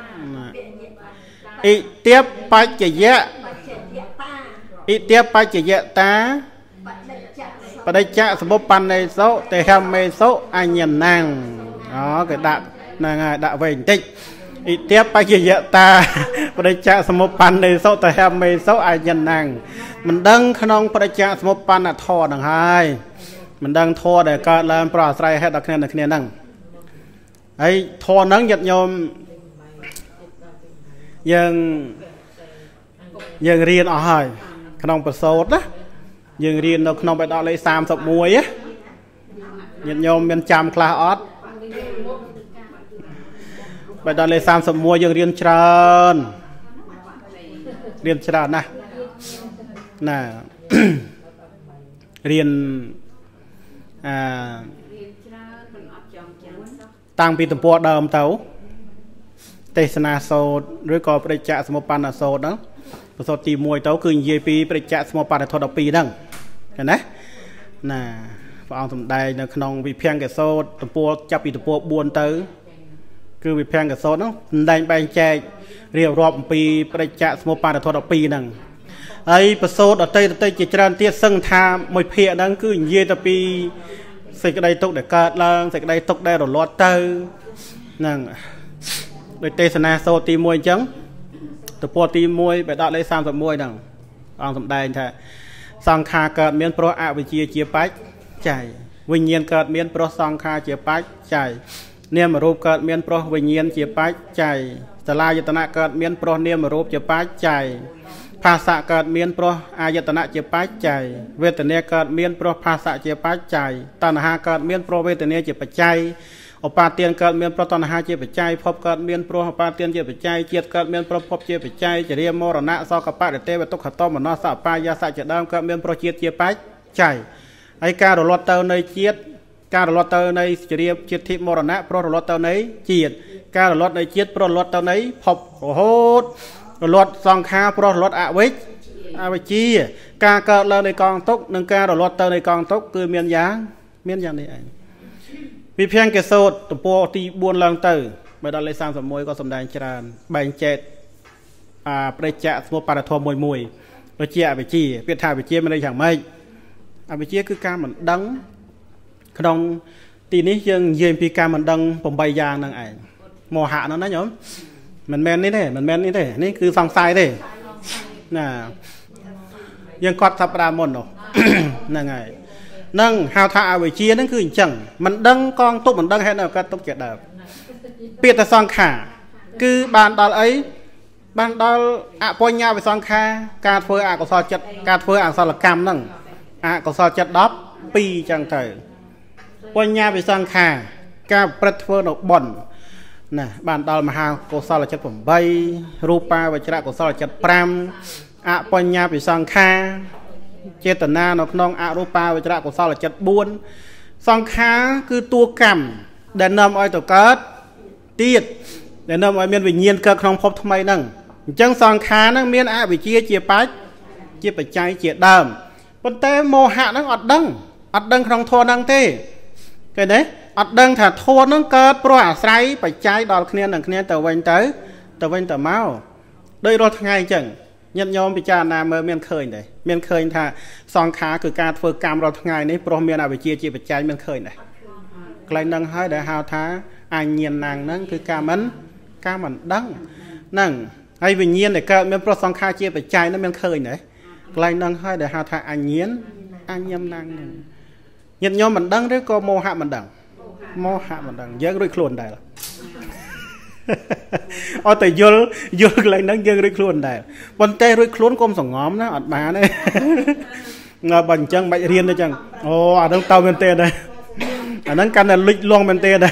អ៊ីតេបច្ចយៈអ៊ីតេបច្ចយៈតាបដិច្ចសមុប្បណ្ណេសុតហមេសុអញ្ញាណੰអូគេដាក់ហ្នឹងហើយដាក់វិញបន្តិចអ៊ីតេបច្ចយៈតាបដិច្ចសមុប្បណ្ណេសុតហមេសុអញ្ញាណੰមិនដឹងក្នុងបដិច្ចសមុប្បណ្ណធម៌ហ្នឹងហើយមិនដឹងធម៌ដែលកើតឡើងប្រអាស្រ័យហេតុដល់គ្នាដល់គ្នាហ្នឹងហើយធម៌ហ្នឹងញាតិញោមយើងយើងរៀនអស់ហើយក្នុងប្រសូតណាយើងរៀននៅក្នុងបេដកលេខ31ណាញាតិញោមមានចាំខ្លះអត់បេដកលេខ31យើងរៀនច្រើនរៀនច្រើនណាស់น่ะ เรียนอ่าตั้งปีตะปัวเดิมเต๋าเทศนาโซดหรือก็ปริจจสมุปปานโซดนะประสบตีมวยเต๋าคือเยปีปริจจสมุปปานทอดปีนั่งเห็นไหมน่ะพระองค์สมได้ในขนมวิเพียงกับโซดตะปัวจับปีตะปัวบวนเต๋อคือวิเพียงกับโซดนะได้แบ่งแจกเรียบรอบปีปริจจสมุปปานทอดปีนั่งไอ้ประสบอัตเตอร์จิตรานเตี้ยซึ่งทามวยเพียนั่งคือเยตปีสิ่งใดตกได้เกิดล่างสิ่งใดตกได้หลอดเตอร์นั่งโดยเทศนาโซตีมวยจังตัวปอตีมวยไปดอดเลยสามสมวยนั่งองสมได้ใช่สังขาเกิดเมียนโปรอาวิจีเจียปัจใจวิญญาณเกิดเมียนโปรสังขาเจียปัจใจเนี่ยมรูปเกิดเมียนโปรวิญญาณเจียปัจใจสลายตนะเกิดเมียนโปรเนี่ยมรูปเจียปัจใจภาษาเกิดเมียนโปรอายตนะเจียปัจใจเวทนาเกิดเมียนโปรภาษาเจียปัจใจตัณหาเกิดเมียนโปรเวทนาเจียปัจใจอปาเตียนเกิดเมียนโปรตัณหาเจียปัจใจพบเกิดเมียนโปรอปาเตียนเจียปัจใจเจียเกิดเมียนโปรพบเจียปัจใจจะเรียมมรณะสอกปะเดเตวตุขโตมโนสัพพายาสัจจะดามเกิดเมียนโปรเจียเจียปัจใจไอการหลอดเตอในเจียการหลอดเตอในจะเรียบเจียทิมรณะโปรหลอดเตอในเจียการหลอดในเจียโปรหลอดเตอในพบโอ้โหหลอดสองขาโปรหลอดอวิอาวิจีการเกิดเลยในกองตุกหนึ่งการหลอดเตอในกองตุกคือเมียนยางเมียนยางนี่เองวิเพียงเกษตรตัวปอตีบวนลังเตอร์ไปดันเลยสามสมวยก็สมได้จานแบ่งเจ็ดอ่าประจักษ์สมุปปานทอมวยมวยเราเจียอาวิจีเพียรทาวิจีไม่ได้อย่างไม่อาวิจีคือการเหมือนดังขนมตีนี้ยังเย็นปีการเหมือนดังผมใบยางนั่งไอ้โมหะนั่นนะโยมมันแมนนี่เด้มันแมนนี่เด้นี่คือฟังไซเด้น่ะยังกอดสัปดาห์มนหรอนั่งไงนั่งหาวท่าอาวิจีนั่นคือจังมันดังกองตุ๊กมันดังให้เราก็ตุ๊กเจ็ดดาวเปียแต่ซองขาคือบานดอลไอ้บานดอลอะปอยยาไปซองขาการเฟื่ออะก็ซอจัดการเฟื่ออะซอลกรรมนั่งอะก็ซอจัดดับปีจังเถอะปอยยาไปซองขาการประเฟื่อหนกบ่อนน่ะบานดอลมหาก็ซอลจัดผมใบรูปาวิจระก็ซอลจัดพรำอะปอยยาไปซองขาเจตนาหนอกน้องอารูปาวิจระกุศลจัดบุญสองขาคือตัวกรรมเดินนำอ้อยตัวเกิดตีดเดินนำอ้อยเมียนวิญญาณเกิดครองพบทำไมนั่งจังสองขานั่งเมียนอาวิจีเจียปัจเจียปัจจัยเจียดำปนเตโมหะนั่งอดดังอดดังครองโทนั่งเต้เกิดไหนอดดังถ้าโทนั่งเกิดเพราะอาศัยปัจจัยดอกเนียนหนึ่งเนียนแต่วันเต๋อแต่วันเต๋อเมาโดยรถไงจังยันยอมพิจารณาเมื่อเมียนเคยเลยเมียนเคยถ้าสองขาคือการฝึกกรรมเราทั้งไงนี้โปรเมียนอาวิจีจีปัจจัยเมียนเคยเลยไกลนั่งให้ได้หาวท้าอันเงียนนางนั่งคือการมันการมันดังนั่งไอ้วิญญาณเนี่ยก็เมียนโปรสองขาจีปัจจัยนั่นเมียนเคยเลยไกลนั่งให้ได้หาวท้าอันเงียนอันเงียนนางยันยอมมันดังหรือก็โมหะมันดังโมหะมันดังเยอะด้วยโคลนได้หรอเอาแต่ยลยลอะไรนั่งยังด้วยคล้วนได้บนเตะด้วยคล้วนกลมสองง้อมนะอัดมาเนี่ยงาบันจังใบเรียนได้จังโอ้อันนั้นเตาเป็นเตะได้อันนั้นกันน่ะลิกลวงเป็นเตะได้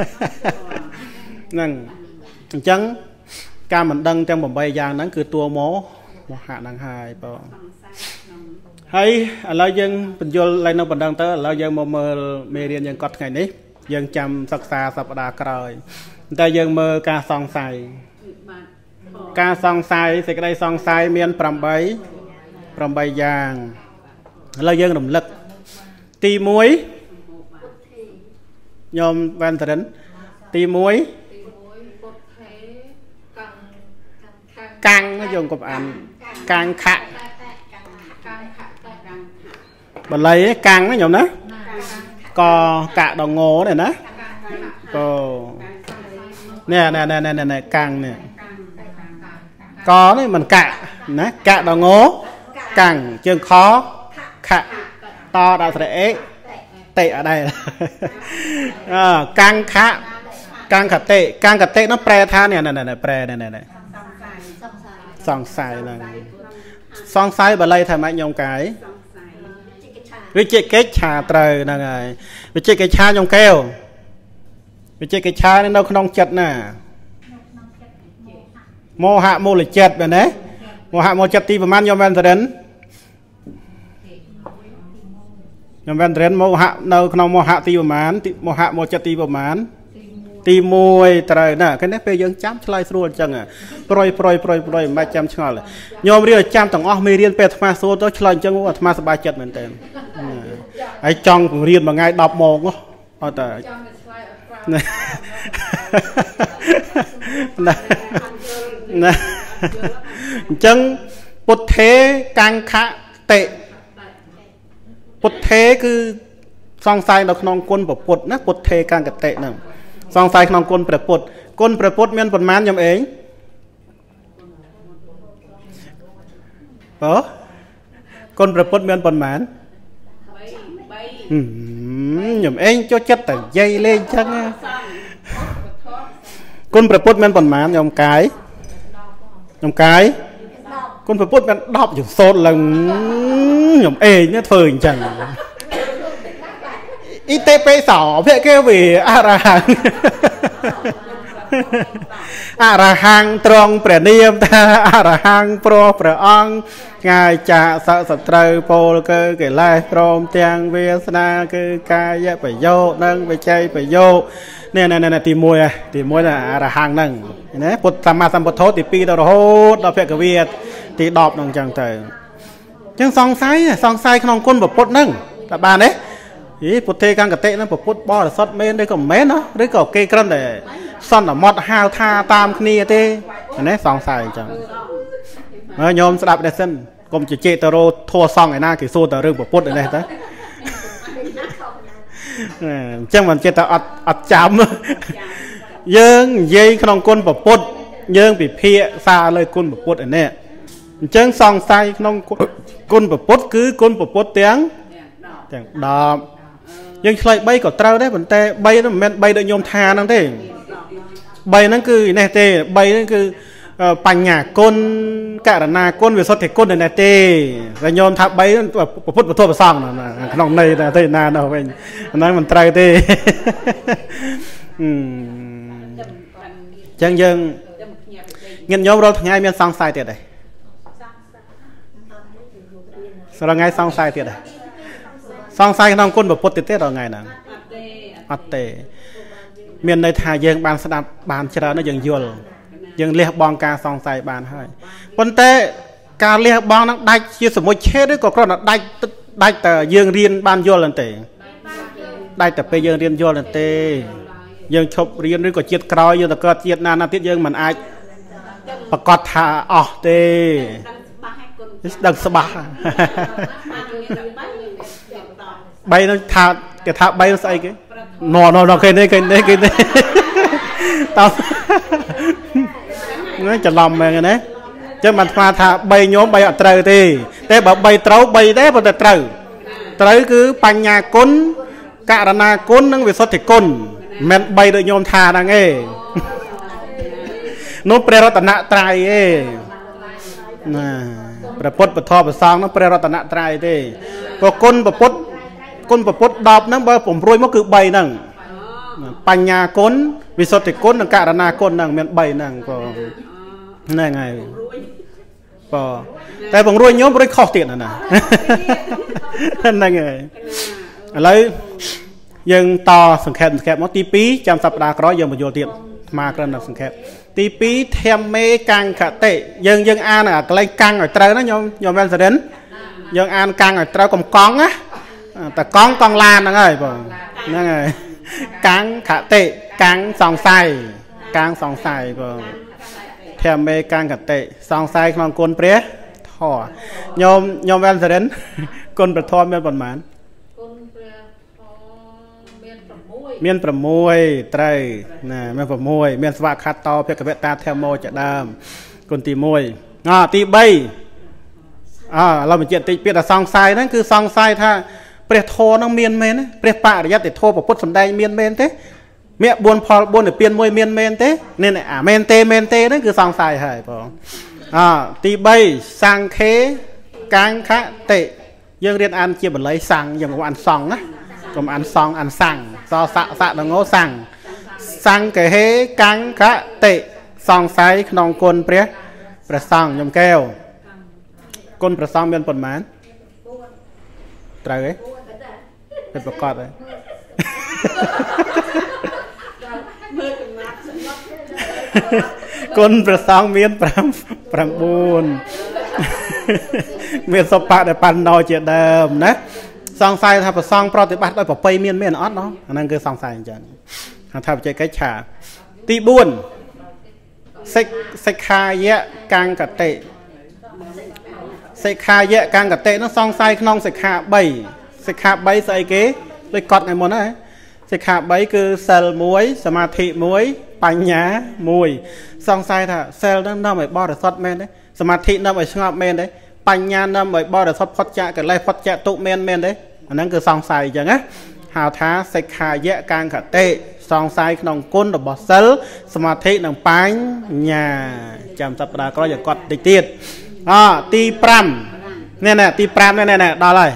นั่งจังการมันดังจังผมใบยางนั้นคือตัวโมโมหะนางหายเปล่าให้เรายังเป็นยลอะไรนั่งเป็นดังเตอเรายังมาเมื่อเมเรียนยังกอดไงนี้ยังจำศึกษาสัปดาห์กลอยแต่ยังเมื่อการซองใส่การซองใส่สิ่งใดซองใส่เมียนปรำใบปรำใบยางเรายังหนุ่มลึกตีมวยยอมแวนสันตีมวยกังไม่ยอมกับอันกังขะบันไลกังไม่ยอมนะก็กะดองโง่เนี่ยนะก็เนี่ยเนี่ยเนี่ยเนี่ยเนี่ยกังเนี่ยก็นี่มันกะนะกะดองโง่กังเชิงคอขะต่อดาวเสด็จเตะอะไรกังขะกังขะเตะกังขะเตะน้ำแปรท่าเนี่ยเนี่ยเนี่ยแปรเนี่ยเนี่ยสองสายนั่นสองสายบันไลทำไมยงไก่วิจิเกชาเตยนั่นไงวิจิเกชายงแก้ววิจิเกชาในนกนองจัดน่ะโมหะโมลิจัดแบบนี้โมหะโมจัดตีประมาณยอมแวนเสด็จ nhom ven rén mô hạ nâu không mô hạ ti bờ mán mô hạ mô chất ti bờ mán ti mùi trời nè cái nét bây giờ chám slide luôn chẳng à proi proi proi proi mai chám chọn lại nhom riêng chám tầng óc mê riêng pe thma số đó slide chẳng có thma saba chất mình tên ấy trong riêng mà ngay đọc mồm á trời nè chân bột thế càng khá tệ bột thế cứ song sai nó không quân bột bột nè bột thế càng cái tệ nè song sai không quân bột bột quân bột bột miên bột mán nhầm ấy đó quân bột bột miên bột mán nhầm ấy cho chất tại dây lên chắc quân bột bột miên bột mán nhầm cái nhầm cái con phải bút bạn đọc dùng sốt lần nhầm ê nhá phơi chẳng i tê pê sáu phía kêu vì a ra hàng a ra hàng trong bể niệm ta a ra hàng pro bể ong ngài trả sợ sập trời pol cơ cái lai prom tiếng việt na cơ ca dễ phải vô nâng phải chay phải vô nè nè nè tìm mùi à tìm mùi là a ra hàng nâng nè bút tham ma tham bút thốt thì pi đâu hốt đâu phải cái việt thì đọc đồng chẳng trời nhưng song sai song sai không quân một bút nâng là bàn đấy ý bút thê càng cả tệ nó một bút bo là sót men đây còn mét nó đấy còn cây cân để son là mót hao tha tam kia tê đấy song sai chẳng nhôm sẽ đạp để sân cùng chỉ chê tờ rô thua xong này na thì xô tờ rừng một bút ở đây tới chẳng mình chê tờ ọt ọt chạm dương dây không quân một bút dương bị phê xa lời quân một bút ở đây chân song sai không côn bột bột cứ côn bột bột tiếng tiếng đỏ nhưng lại bay có trâu đấy vấn đề bay nó men bay đợi nhôm tha năng thế bay nó cứ này tê bay nó cứ pành nhà côn cả là na côn về sau thì côn này tê rồi nhôm tháp bay bột bột bột thua bột xong là lòng này là thế na đâu mình nói mình trâu tê chân dân nghiên nhôm rồi ngay miền song sai tiệt đây rồi ngay song sai tiệt này song sai không quân một bột tiệt rồi ngày nào ắt tệ miền đây thà dương bàn sập bàn chợ nó dừng dùa dừng liệt bong ca song sai bàn hơi vấn đề ca liệt bong nó đai chia sẻ một chết đấy có con là đai đai tờ dương riêng ban dùa lần tệ đai tờ pe dương riêng dùa lần tệ dương chụp riêng rồi có chiết còi dương tờ cọt chiết na na tiết dương mình ai và cọt thà ở tệ đằng sập bay nó thà cái thà bay nó say cái nọ nọ nọ cái này cái này cái này tao nó chả lòng mà cái này chứ mà pha thà bay nhóm bay ở trời thì thế bảo bay trâu bay thế vào trời trời cứ panh nhà côn cả là côn nó về xuất thì côn men bay được nhóm thà đang nghe nó pre tận nạ trai ấy nèประพฤติประทอประสองนั่นแปลรัตนตรัยที่ก็คนประพฤติคนประพฤติดอกนั่นเบอร์ผมรวยมันคือใบนั่งปัญญาคนวิสุทธิคนนั่งการณาคนนั่งเป็นใบนั่งก็นั่นไงก็แต่ผมรวยย้อมรวยข้อเตียนน่ะนั่นไงแล้วยังต่อสังเกตสังเกตว่าตีปีจำสัปดาห์ก็ยังมาโยเตียนมากระดับสังเกตตีปีเทียมเมกังขะเตะยังยังอ่านอ่ะอะไรกังở trời nó nhom nhom bên đếnยังอ่านกังở trời còn con áแต่con con lanนั่นไงบ่นั่นไงกังขะเตะกังสองไส้กังสองไส้บ่เทียมเมกังขะเตะสองไส้ของคนเปรี้ยท่อnhom nhom bên đếnคนประทอมเป็นประมาณเมียนประมวยไตรนะเมียนประมวยเมียนสวัสดิ์ขัดต่อเพื่อกระเวตาเทมโมจะดามคนตีมวยอ่าตีใบอ่าเราเป็นเจติเปียแต่ซองไซนั่นคือซองไซถ้าเปรียโทน้องเมียนเมนเปรียปะระยะติโทปพุทธสมได้เมียนเมนเต้เมียบวนพอบวนเปลี่ยนมวยเมียนเมนเต้เนี่ยอ่าเมนเตเมนเตนั่นคือซองไซหายปองอ่าตีใบสังเคกังคะเตยังเรียนอันเจียบเลยสังอย่างว่าอันซองนะกลมอันซองอันสั่งซอสะสะดังโง่สั่งสั่งเกเฮกังคะเตะซองไซขนองกลเปรี้ยประซองยมแก้วกลประซองเป็นผลมันไตรเป็นประกอบเลยគុណព្រះសង្ឃមាន5 9មានសុបៈដែលបណ្ណោជាដើមណាសង្ស័យថាព្រះសង្ឃប្រតិបត្តិដោយប្រពៃមានមានអត់ណោះអាហ្នឹងគឺសង្ស័យអញ្ចឹងថាបច្ចេកកិច្ចឆាទី4សិក្សិក្ខាយៈកាំងកតិសិក្ខាយៈកាំងកតិនោះសង្ស័យក្នុងសិក្ខា3សិក្ខា3ស្អីគេដូចកត់ថ្ងៃមុនណាសិក្ខា3គឺសិល1សមាធិ1បញ្ញា1សង្ស័យថាសិលនោះនាំឲ្យបរិសុទ្ធមែនទេសមាធិនាំឲ្យស្ងប់មែនទេបញ្ញានាំឲ្យបរិសុទ្ធផុតចាកកិលេសផុតចាកទុក្ខមែនមែនទេអាហ្នឹងគឺសង្ស័យអញ្ចឹងណាហៅថាសិក្ខាយៈកាំងកតិសង្ស័យក្នុងគុណរបស់សិលសមាធិនិងបញ្ញាចាំសប្តាហ៍ក្រោយឲ្យកត់តិចទៀតអទី5នេះណែទី5នេះណែដល់ហើយ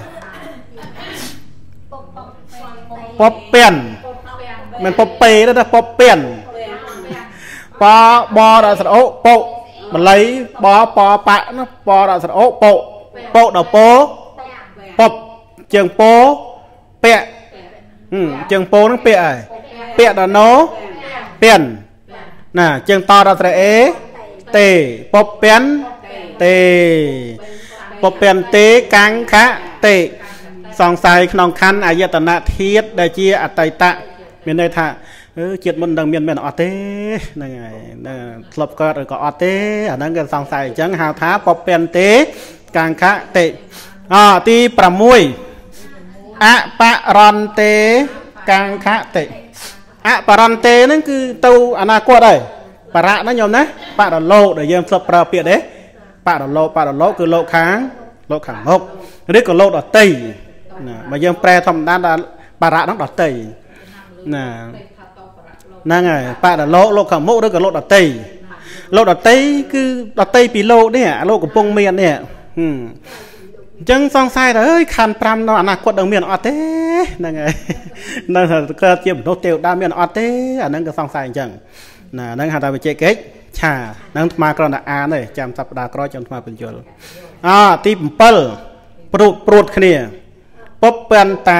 ពពពៀនមិនពពេទេណាពពៀនបបរស្រអូពុបល័យបបបៈណាបរស្រអូពុពុដល់ពោពពជើងពោពាក់ជើងពោនឹងពាក់ហើយពាក់ដល់ណូពៀនណាជើងតដល់ស្រអេទេពពៀនទេពពៀនទេកាំងខតិសង្ស័យក្នុងខណ្ឌអាយតនធាតុដែលជាអតីតមានន័យថាអឺជាតិមុននឹងមានមានអត់ទេហ្នឹងហើយធ្លាប់កើតឬក៏អត់ទេអាហ្នឹងគេសង្ស័យអញ្ចឹងហៅថាពពៀនទេកាំងខតិអទី6អបរន្ទេកាំងខតិអបរន្ទេហ្នឹងគឺទៅអនាគតហើយបរៈណាញោមណាបរលោកដែលយើងធ្លាប់ប្រើពាក្យទេបរលោកបរលោកគឺលោកខាងលោកខាងមុខឬក៏លោកដតីណាបើយើងប្រែធម្មតាដល់បរៈហ្នឹងដតីណាហ្នឹងហើយបរលោកលោកខាងមុខឬក៏លោកដតីលោកដតីគឺដតីពីលោកនេះលោកកំពុងមាននេះអញ្ចឹងសង្ស័យថាអើយខណ្ឌ5នៅអនាគតនឹងមានអត់ទេហ្នឹងហើយនៅថាកើតជាមនុស្សទេវតាមានអត់ទេអាហ្នឹងក៏សង្ស័យអញ្ចឹងណាហ្នឹងហៅថាវិជ័យកិច្ចឆាហ្នឹងអាត្មាគ្រាន់តែអានទេចាំសប្តាហ៍ក្រោយចាំអាត្មាបញ្យល់អទី7ព្រួតព្រួតគ្នាពពន្តា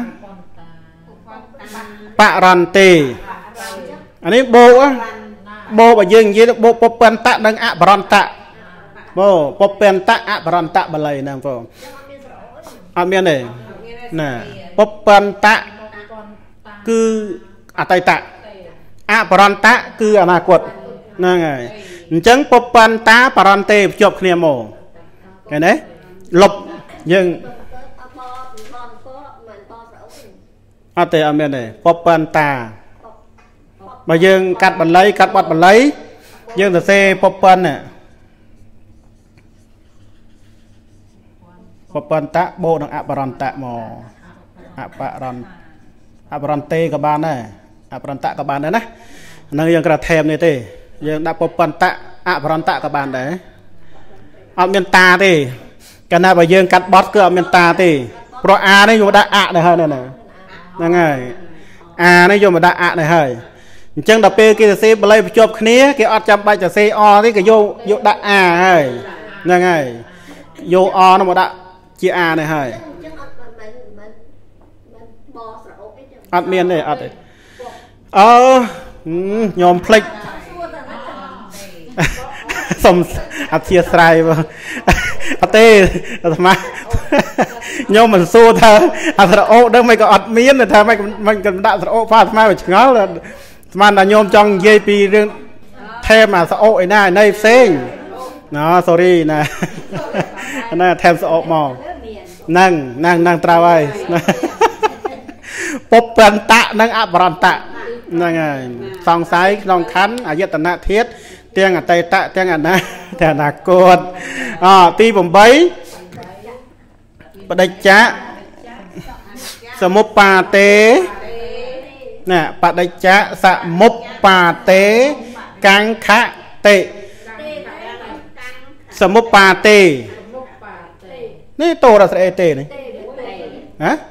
បរន្ទេអានេះបោកបោកបើយើងនិយាយបោកពពន្តានិងអបរន្តៈបោពពន្តាអបរន្តៈបល័យហ្នឹងបងអត់មានទេណាពពន្តាគឺអតីតអបរន្តៈគឺអនាគតហ្នឹងហើយអញ្ចឹងពពន្តាបរន្ទេភ្ជាប់គ្នាមកឃើញទេលុបយើងអត់ទេអត់មានទេពពន្តាបើយើងកាត់បល័យកាត់បត់បល័យយើងទៅសេពពន្តាពពន្តាបូកនឹងអបរន្តៈមកអបរន្តអបរន្ទេក៏បានដែរអបរន្តៈក៏បានដែរណាហ្នឹងយើងគ្រាន់ថែមនេះទេយើងដាក់ពពន្តាអបរន្តៈក៏បានដែរអត់មានតាទេកាលណាបើយើងកាត់បត់គឺអត់មានតាទេព្រោះអានេះយកដាក់អដែរហើយណាហ្នឹងហើយអានេះយកមកដាក់អដែរហើយអញ្ចឹងដល់ពេលគេសរសេរបល័យភ្ជាប់គ្នាគេអត់ចាំបាច់សរសេរអទេគេយកយកដាក់អាហើយហ្នឹងហើយយកអនោះមកដាក់ជាអានេះហើយអត់មានទេអត់ទេអឺញោមភ្លេចសុំអធិស្ឋានបងអត់ទេអាត្មាញោមមិនសួរថាអាស្រអូដឹងមិនក៏អត់មានថាមិនមិនក៏ដាក់ស្រអូផាអាត្មាវាឆ្ងល់ស្មានថាញោមចង់និយាយពីរឿងថែមអាស្រអូឯណាឯណីផ្សេងណ៎ sorry ណាណាថែមស្រអូមកហ្នឹងហ្នឹងហ្នឹងត្រូវហើយពពន្តានិងអបរន្តៈហ្នឹងហើយសង្ស័យក្នុងខណ្ឌអាយតនធាតុទាំងអតីតទាំងអនាទាំងអនាគតអទី8បដិច្ចៈសមុប្បាតេណាបដិច្ចៈសមុប្បាតេកាំងខតិសមុប្បាតេនេះតោរស្រអេទេនេះហ៎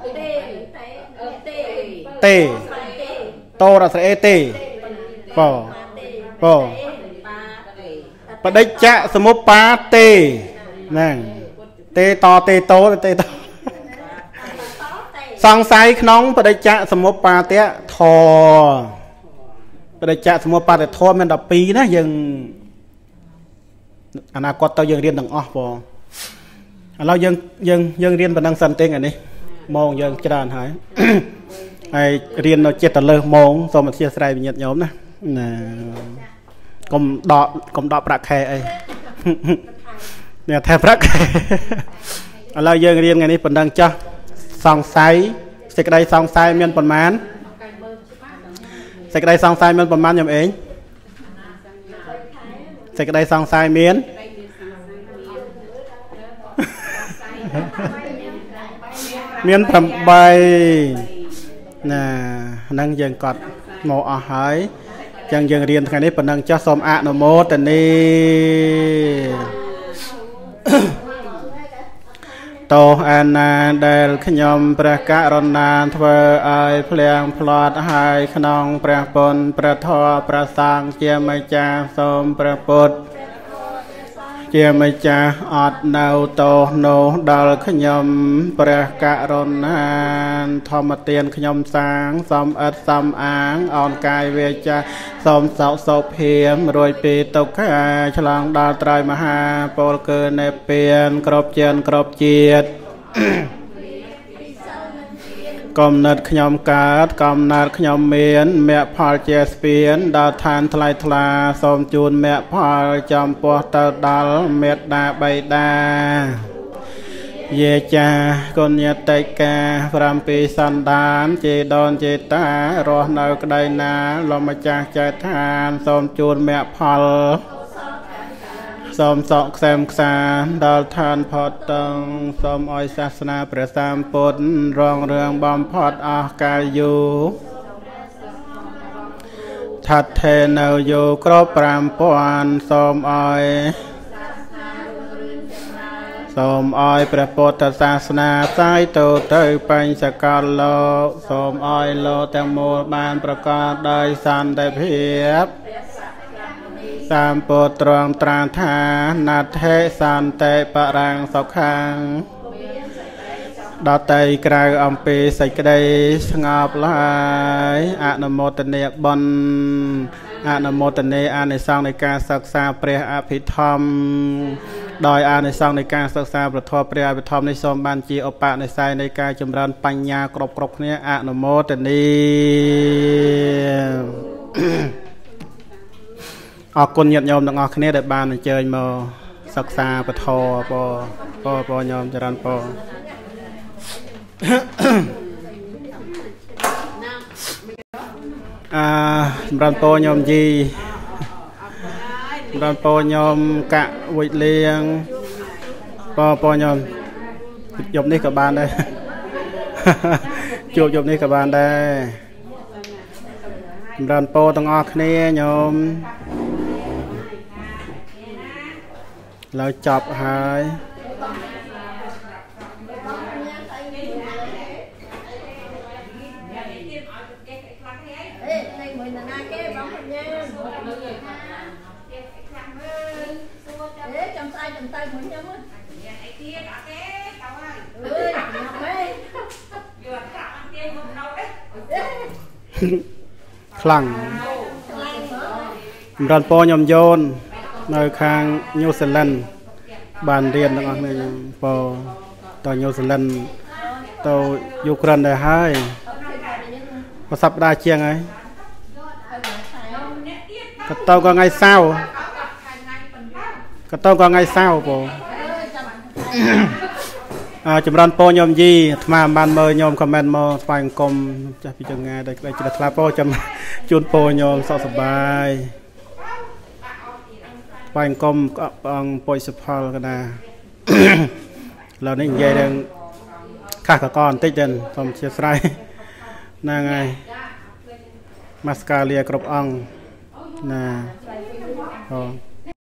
ទេតោរស្រអេទេបបបដិច្ចៈសមុប្បាតេហ្នឹងទេតទេតោទេតសង្ស័យក្នុងបដិច្ចសមុបបាទៈធបដិច្ចសមុបបាទៈធមានដល់ពីរណាយើងអនាគតទៅយើងរៀនទាំងអស់បងឥឡូវយើងយើងយើងរៀនប៉ុណ្ណឹងសិនទេអានេះម៉ោងយើងច្រើនហើយហើយរៀននៅចិត្តទៅលើម៉ោងសូមអធិស្ឋានវិញ្ញាណញោមណាណាកុំដកកុំដកប្រាក់ខែអីអ្នកថែប្រាក់ខែឥឡូវយើងរៀនថ្ងៃនេះប៉ុណ្ណឹងចោះសង្ស័យសេចក្តីសង្ស័យមានប៉ុន្មានសេចក្តីសង្ស័យមានប៉ុន្មានញោមអេងសេចក្តីសង្ស័យមានមានប្រាំបីណាហ្នឹងយើងកត់មកអស់ហើយចឹងយើងរៀនថ្ងៃនេះប៉ុណ្ណឹងចុះសូមអនុមោទនាតោអាណាដែលខ្ញុំព្រះករុណាធ្វើឲ្យភ្លៀងផ្្លាត់ហើយក្នុងព្រះពុទ្ធព្រះធម៌ព្រះសង្ឃជាម្ចាស់សូមព្រះពុទ្ធជាម្ចាស់អត់នៅទោសនោះដល់ខ្ញុំព្រះករុណាធម្មទានខ្ញុំសាងសំអិតសំអាងអនកាយវាចាសូមសោកសោកភៀមរួយពីទុក្ខាឆ្លងដល់ត្រៃមហាពលគឺនេព្វានគ្រប់ជើនគ្រប់ជាតិកំណត់ខ្ញុំកើតកំណត់ខ្ញុំមានមគ្គផលជាស្ពានដល់ឋានថ្លៃថ្លាសូមជូនមគ្គផលចំពោះទៅដល់មេត្តាបិតាយេចាគុណយតិកាប្រាំពីរសន្តានចេដនចេតារស់នៅក្តីណាលោកម្ចាស់ចែកឋានសូមជូនមគ្គផលសូមសក់ខ្សែមខ្សាដល់ឋានផុតតងសូមឲ្យសាសនាព្រះសម្ពុទ្ធរងរឿងបំផុតអស់កាលយូរថាត់ថេនៅយូរគ្រប់ប្រាំពាន់សូមឲ្យសូមឲ្យព្រះពុទ្ធសាសនាសាយទៅទៅបញ្ចកលលោកសូមឲ្យលោកទាំងមូលបានប្រកបដោយសន្តិភាពតាមពុទ្ធត្រង់ត្រាថាណដ្ឋិសន្តិបរាំងសុខាំងដតីក្រៅអំពីសេចក្តីស្ងប់ឡើយអនុមោទនាបុណ្យអនុមោទនាអានិសង្សនៃការសិក្សាព្រះអភិធម្មដោយអានិសង្សនៃការសិក្សាប្រធមព្រះអភិធម្មនេះសូមបានជាឧបនិស្ស័យនៃការចម្រើនបញ្ញាគ្រប់គ្រប់គ្នាអនុមោទនាអរគុណញាតិញោមទាំងអស់គ្នាដែលបានអញ្ជើញមកសិក្សាពធពពពញោមចរន្តពអាចម្រើនពញោមជីចម្រើនពញោមកៈវិលៀងពពញោមយប់នេះក៏បានដែរជួបយប់នេះក៏បានដែរចម្រើនពទាំងអស់គ្នាញោមឡើយចប់ហើយខ្លាំងចម្រើនពរខ្ញុំយោននៅខាងញូហ្សេឡង់បានរៀនទាំងអស់គ្នាពរទៅញូហ្សេឡង់ទៅយូក្រែនដែរហើយមួយសប្តាហ៍ជាងហើយក៏ទៅក៏ថ្ងៃសៅរ៍ក៏ទៅក៏ថ្ងៃសៅរ៍ពរអើចម្រើនពរញោមយីអាត្មាបានមើលញោមខមមិនមកស្វែងអង្គមចាស់ពីចង្ងាយដល់ក្តីជ្រះថ្លាពរចាំជូនពរញោមសុខសប្បាយស្វែងអង្គមព្រះអង្គពុយសុផលកណាឥឡូវនេះនិយាយរឿងខាស់កកបន្តិចទៅសូមអធិស្ឋានហ្នឹងហើយមាសកាលាគ្រប់អង្គណាអូ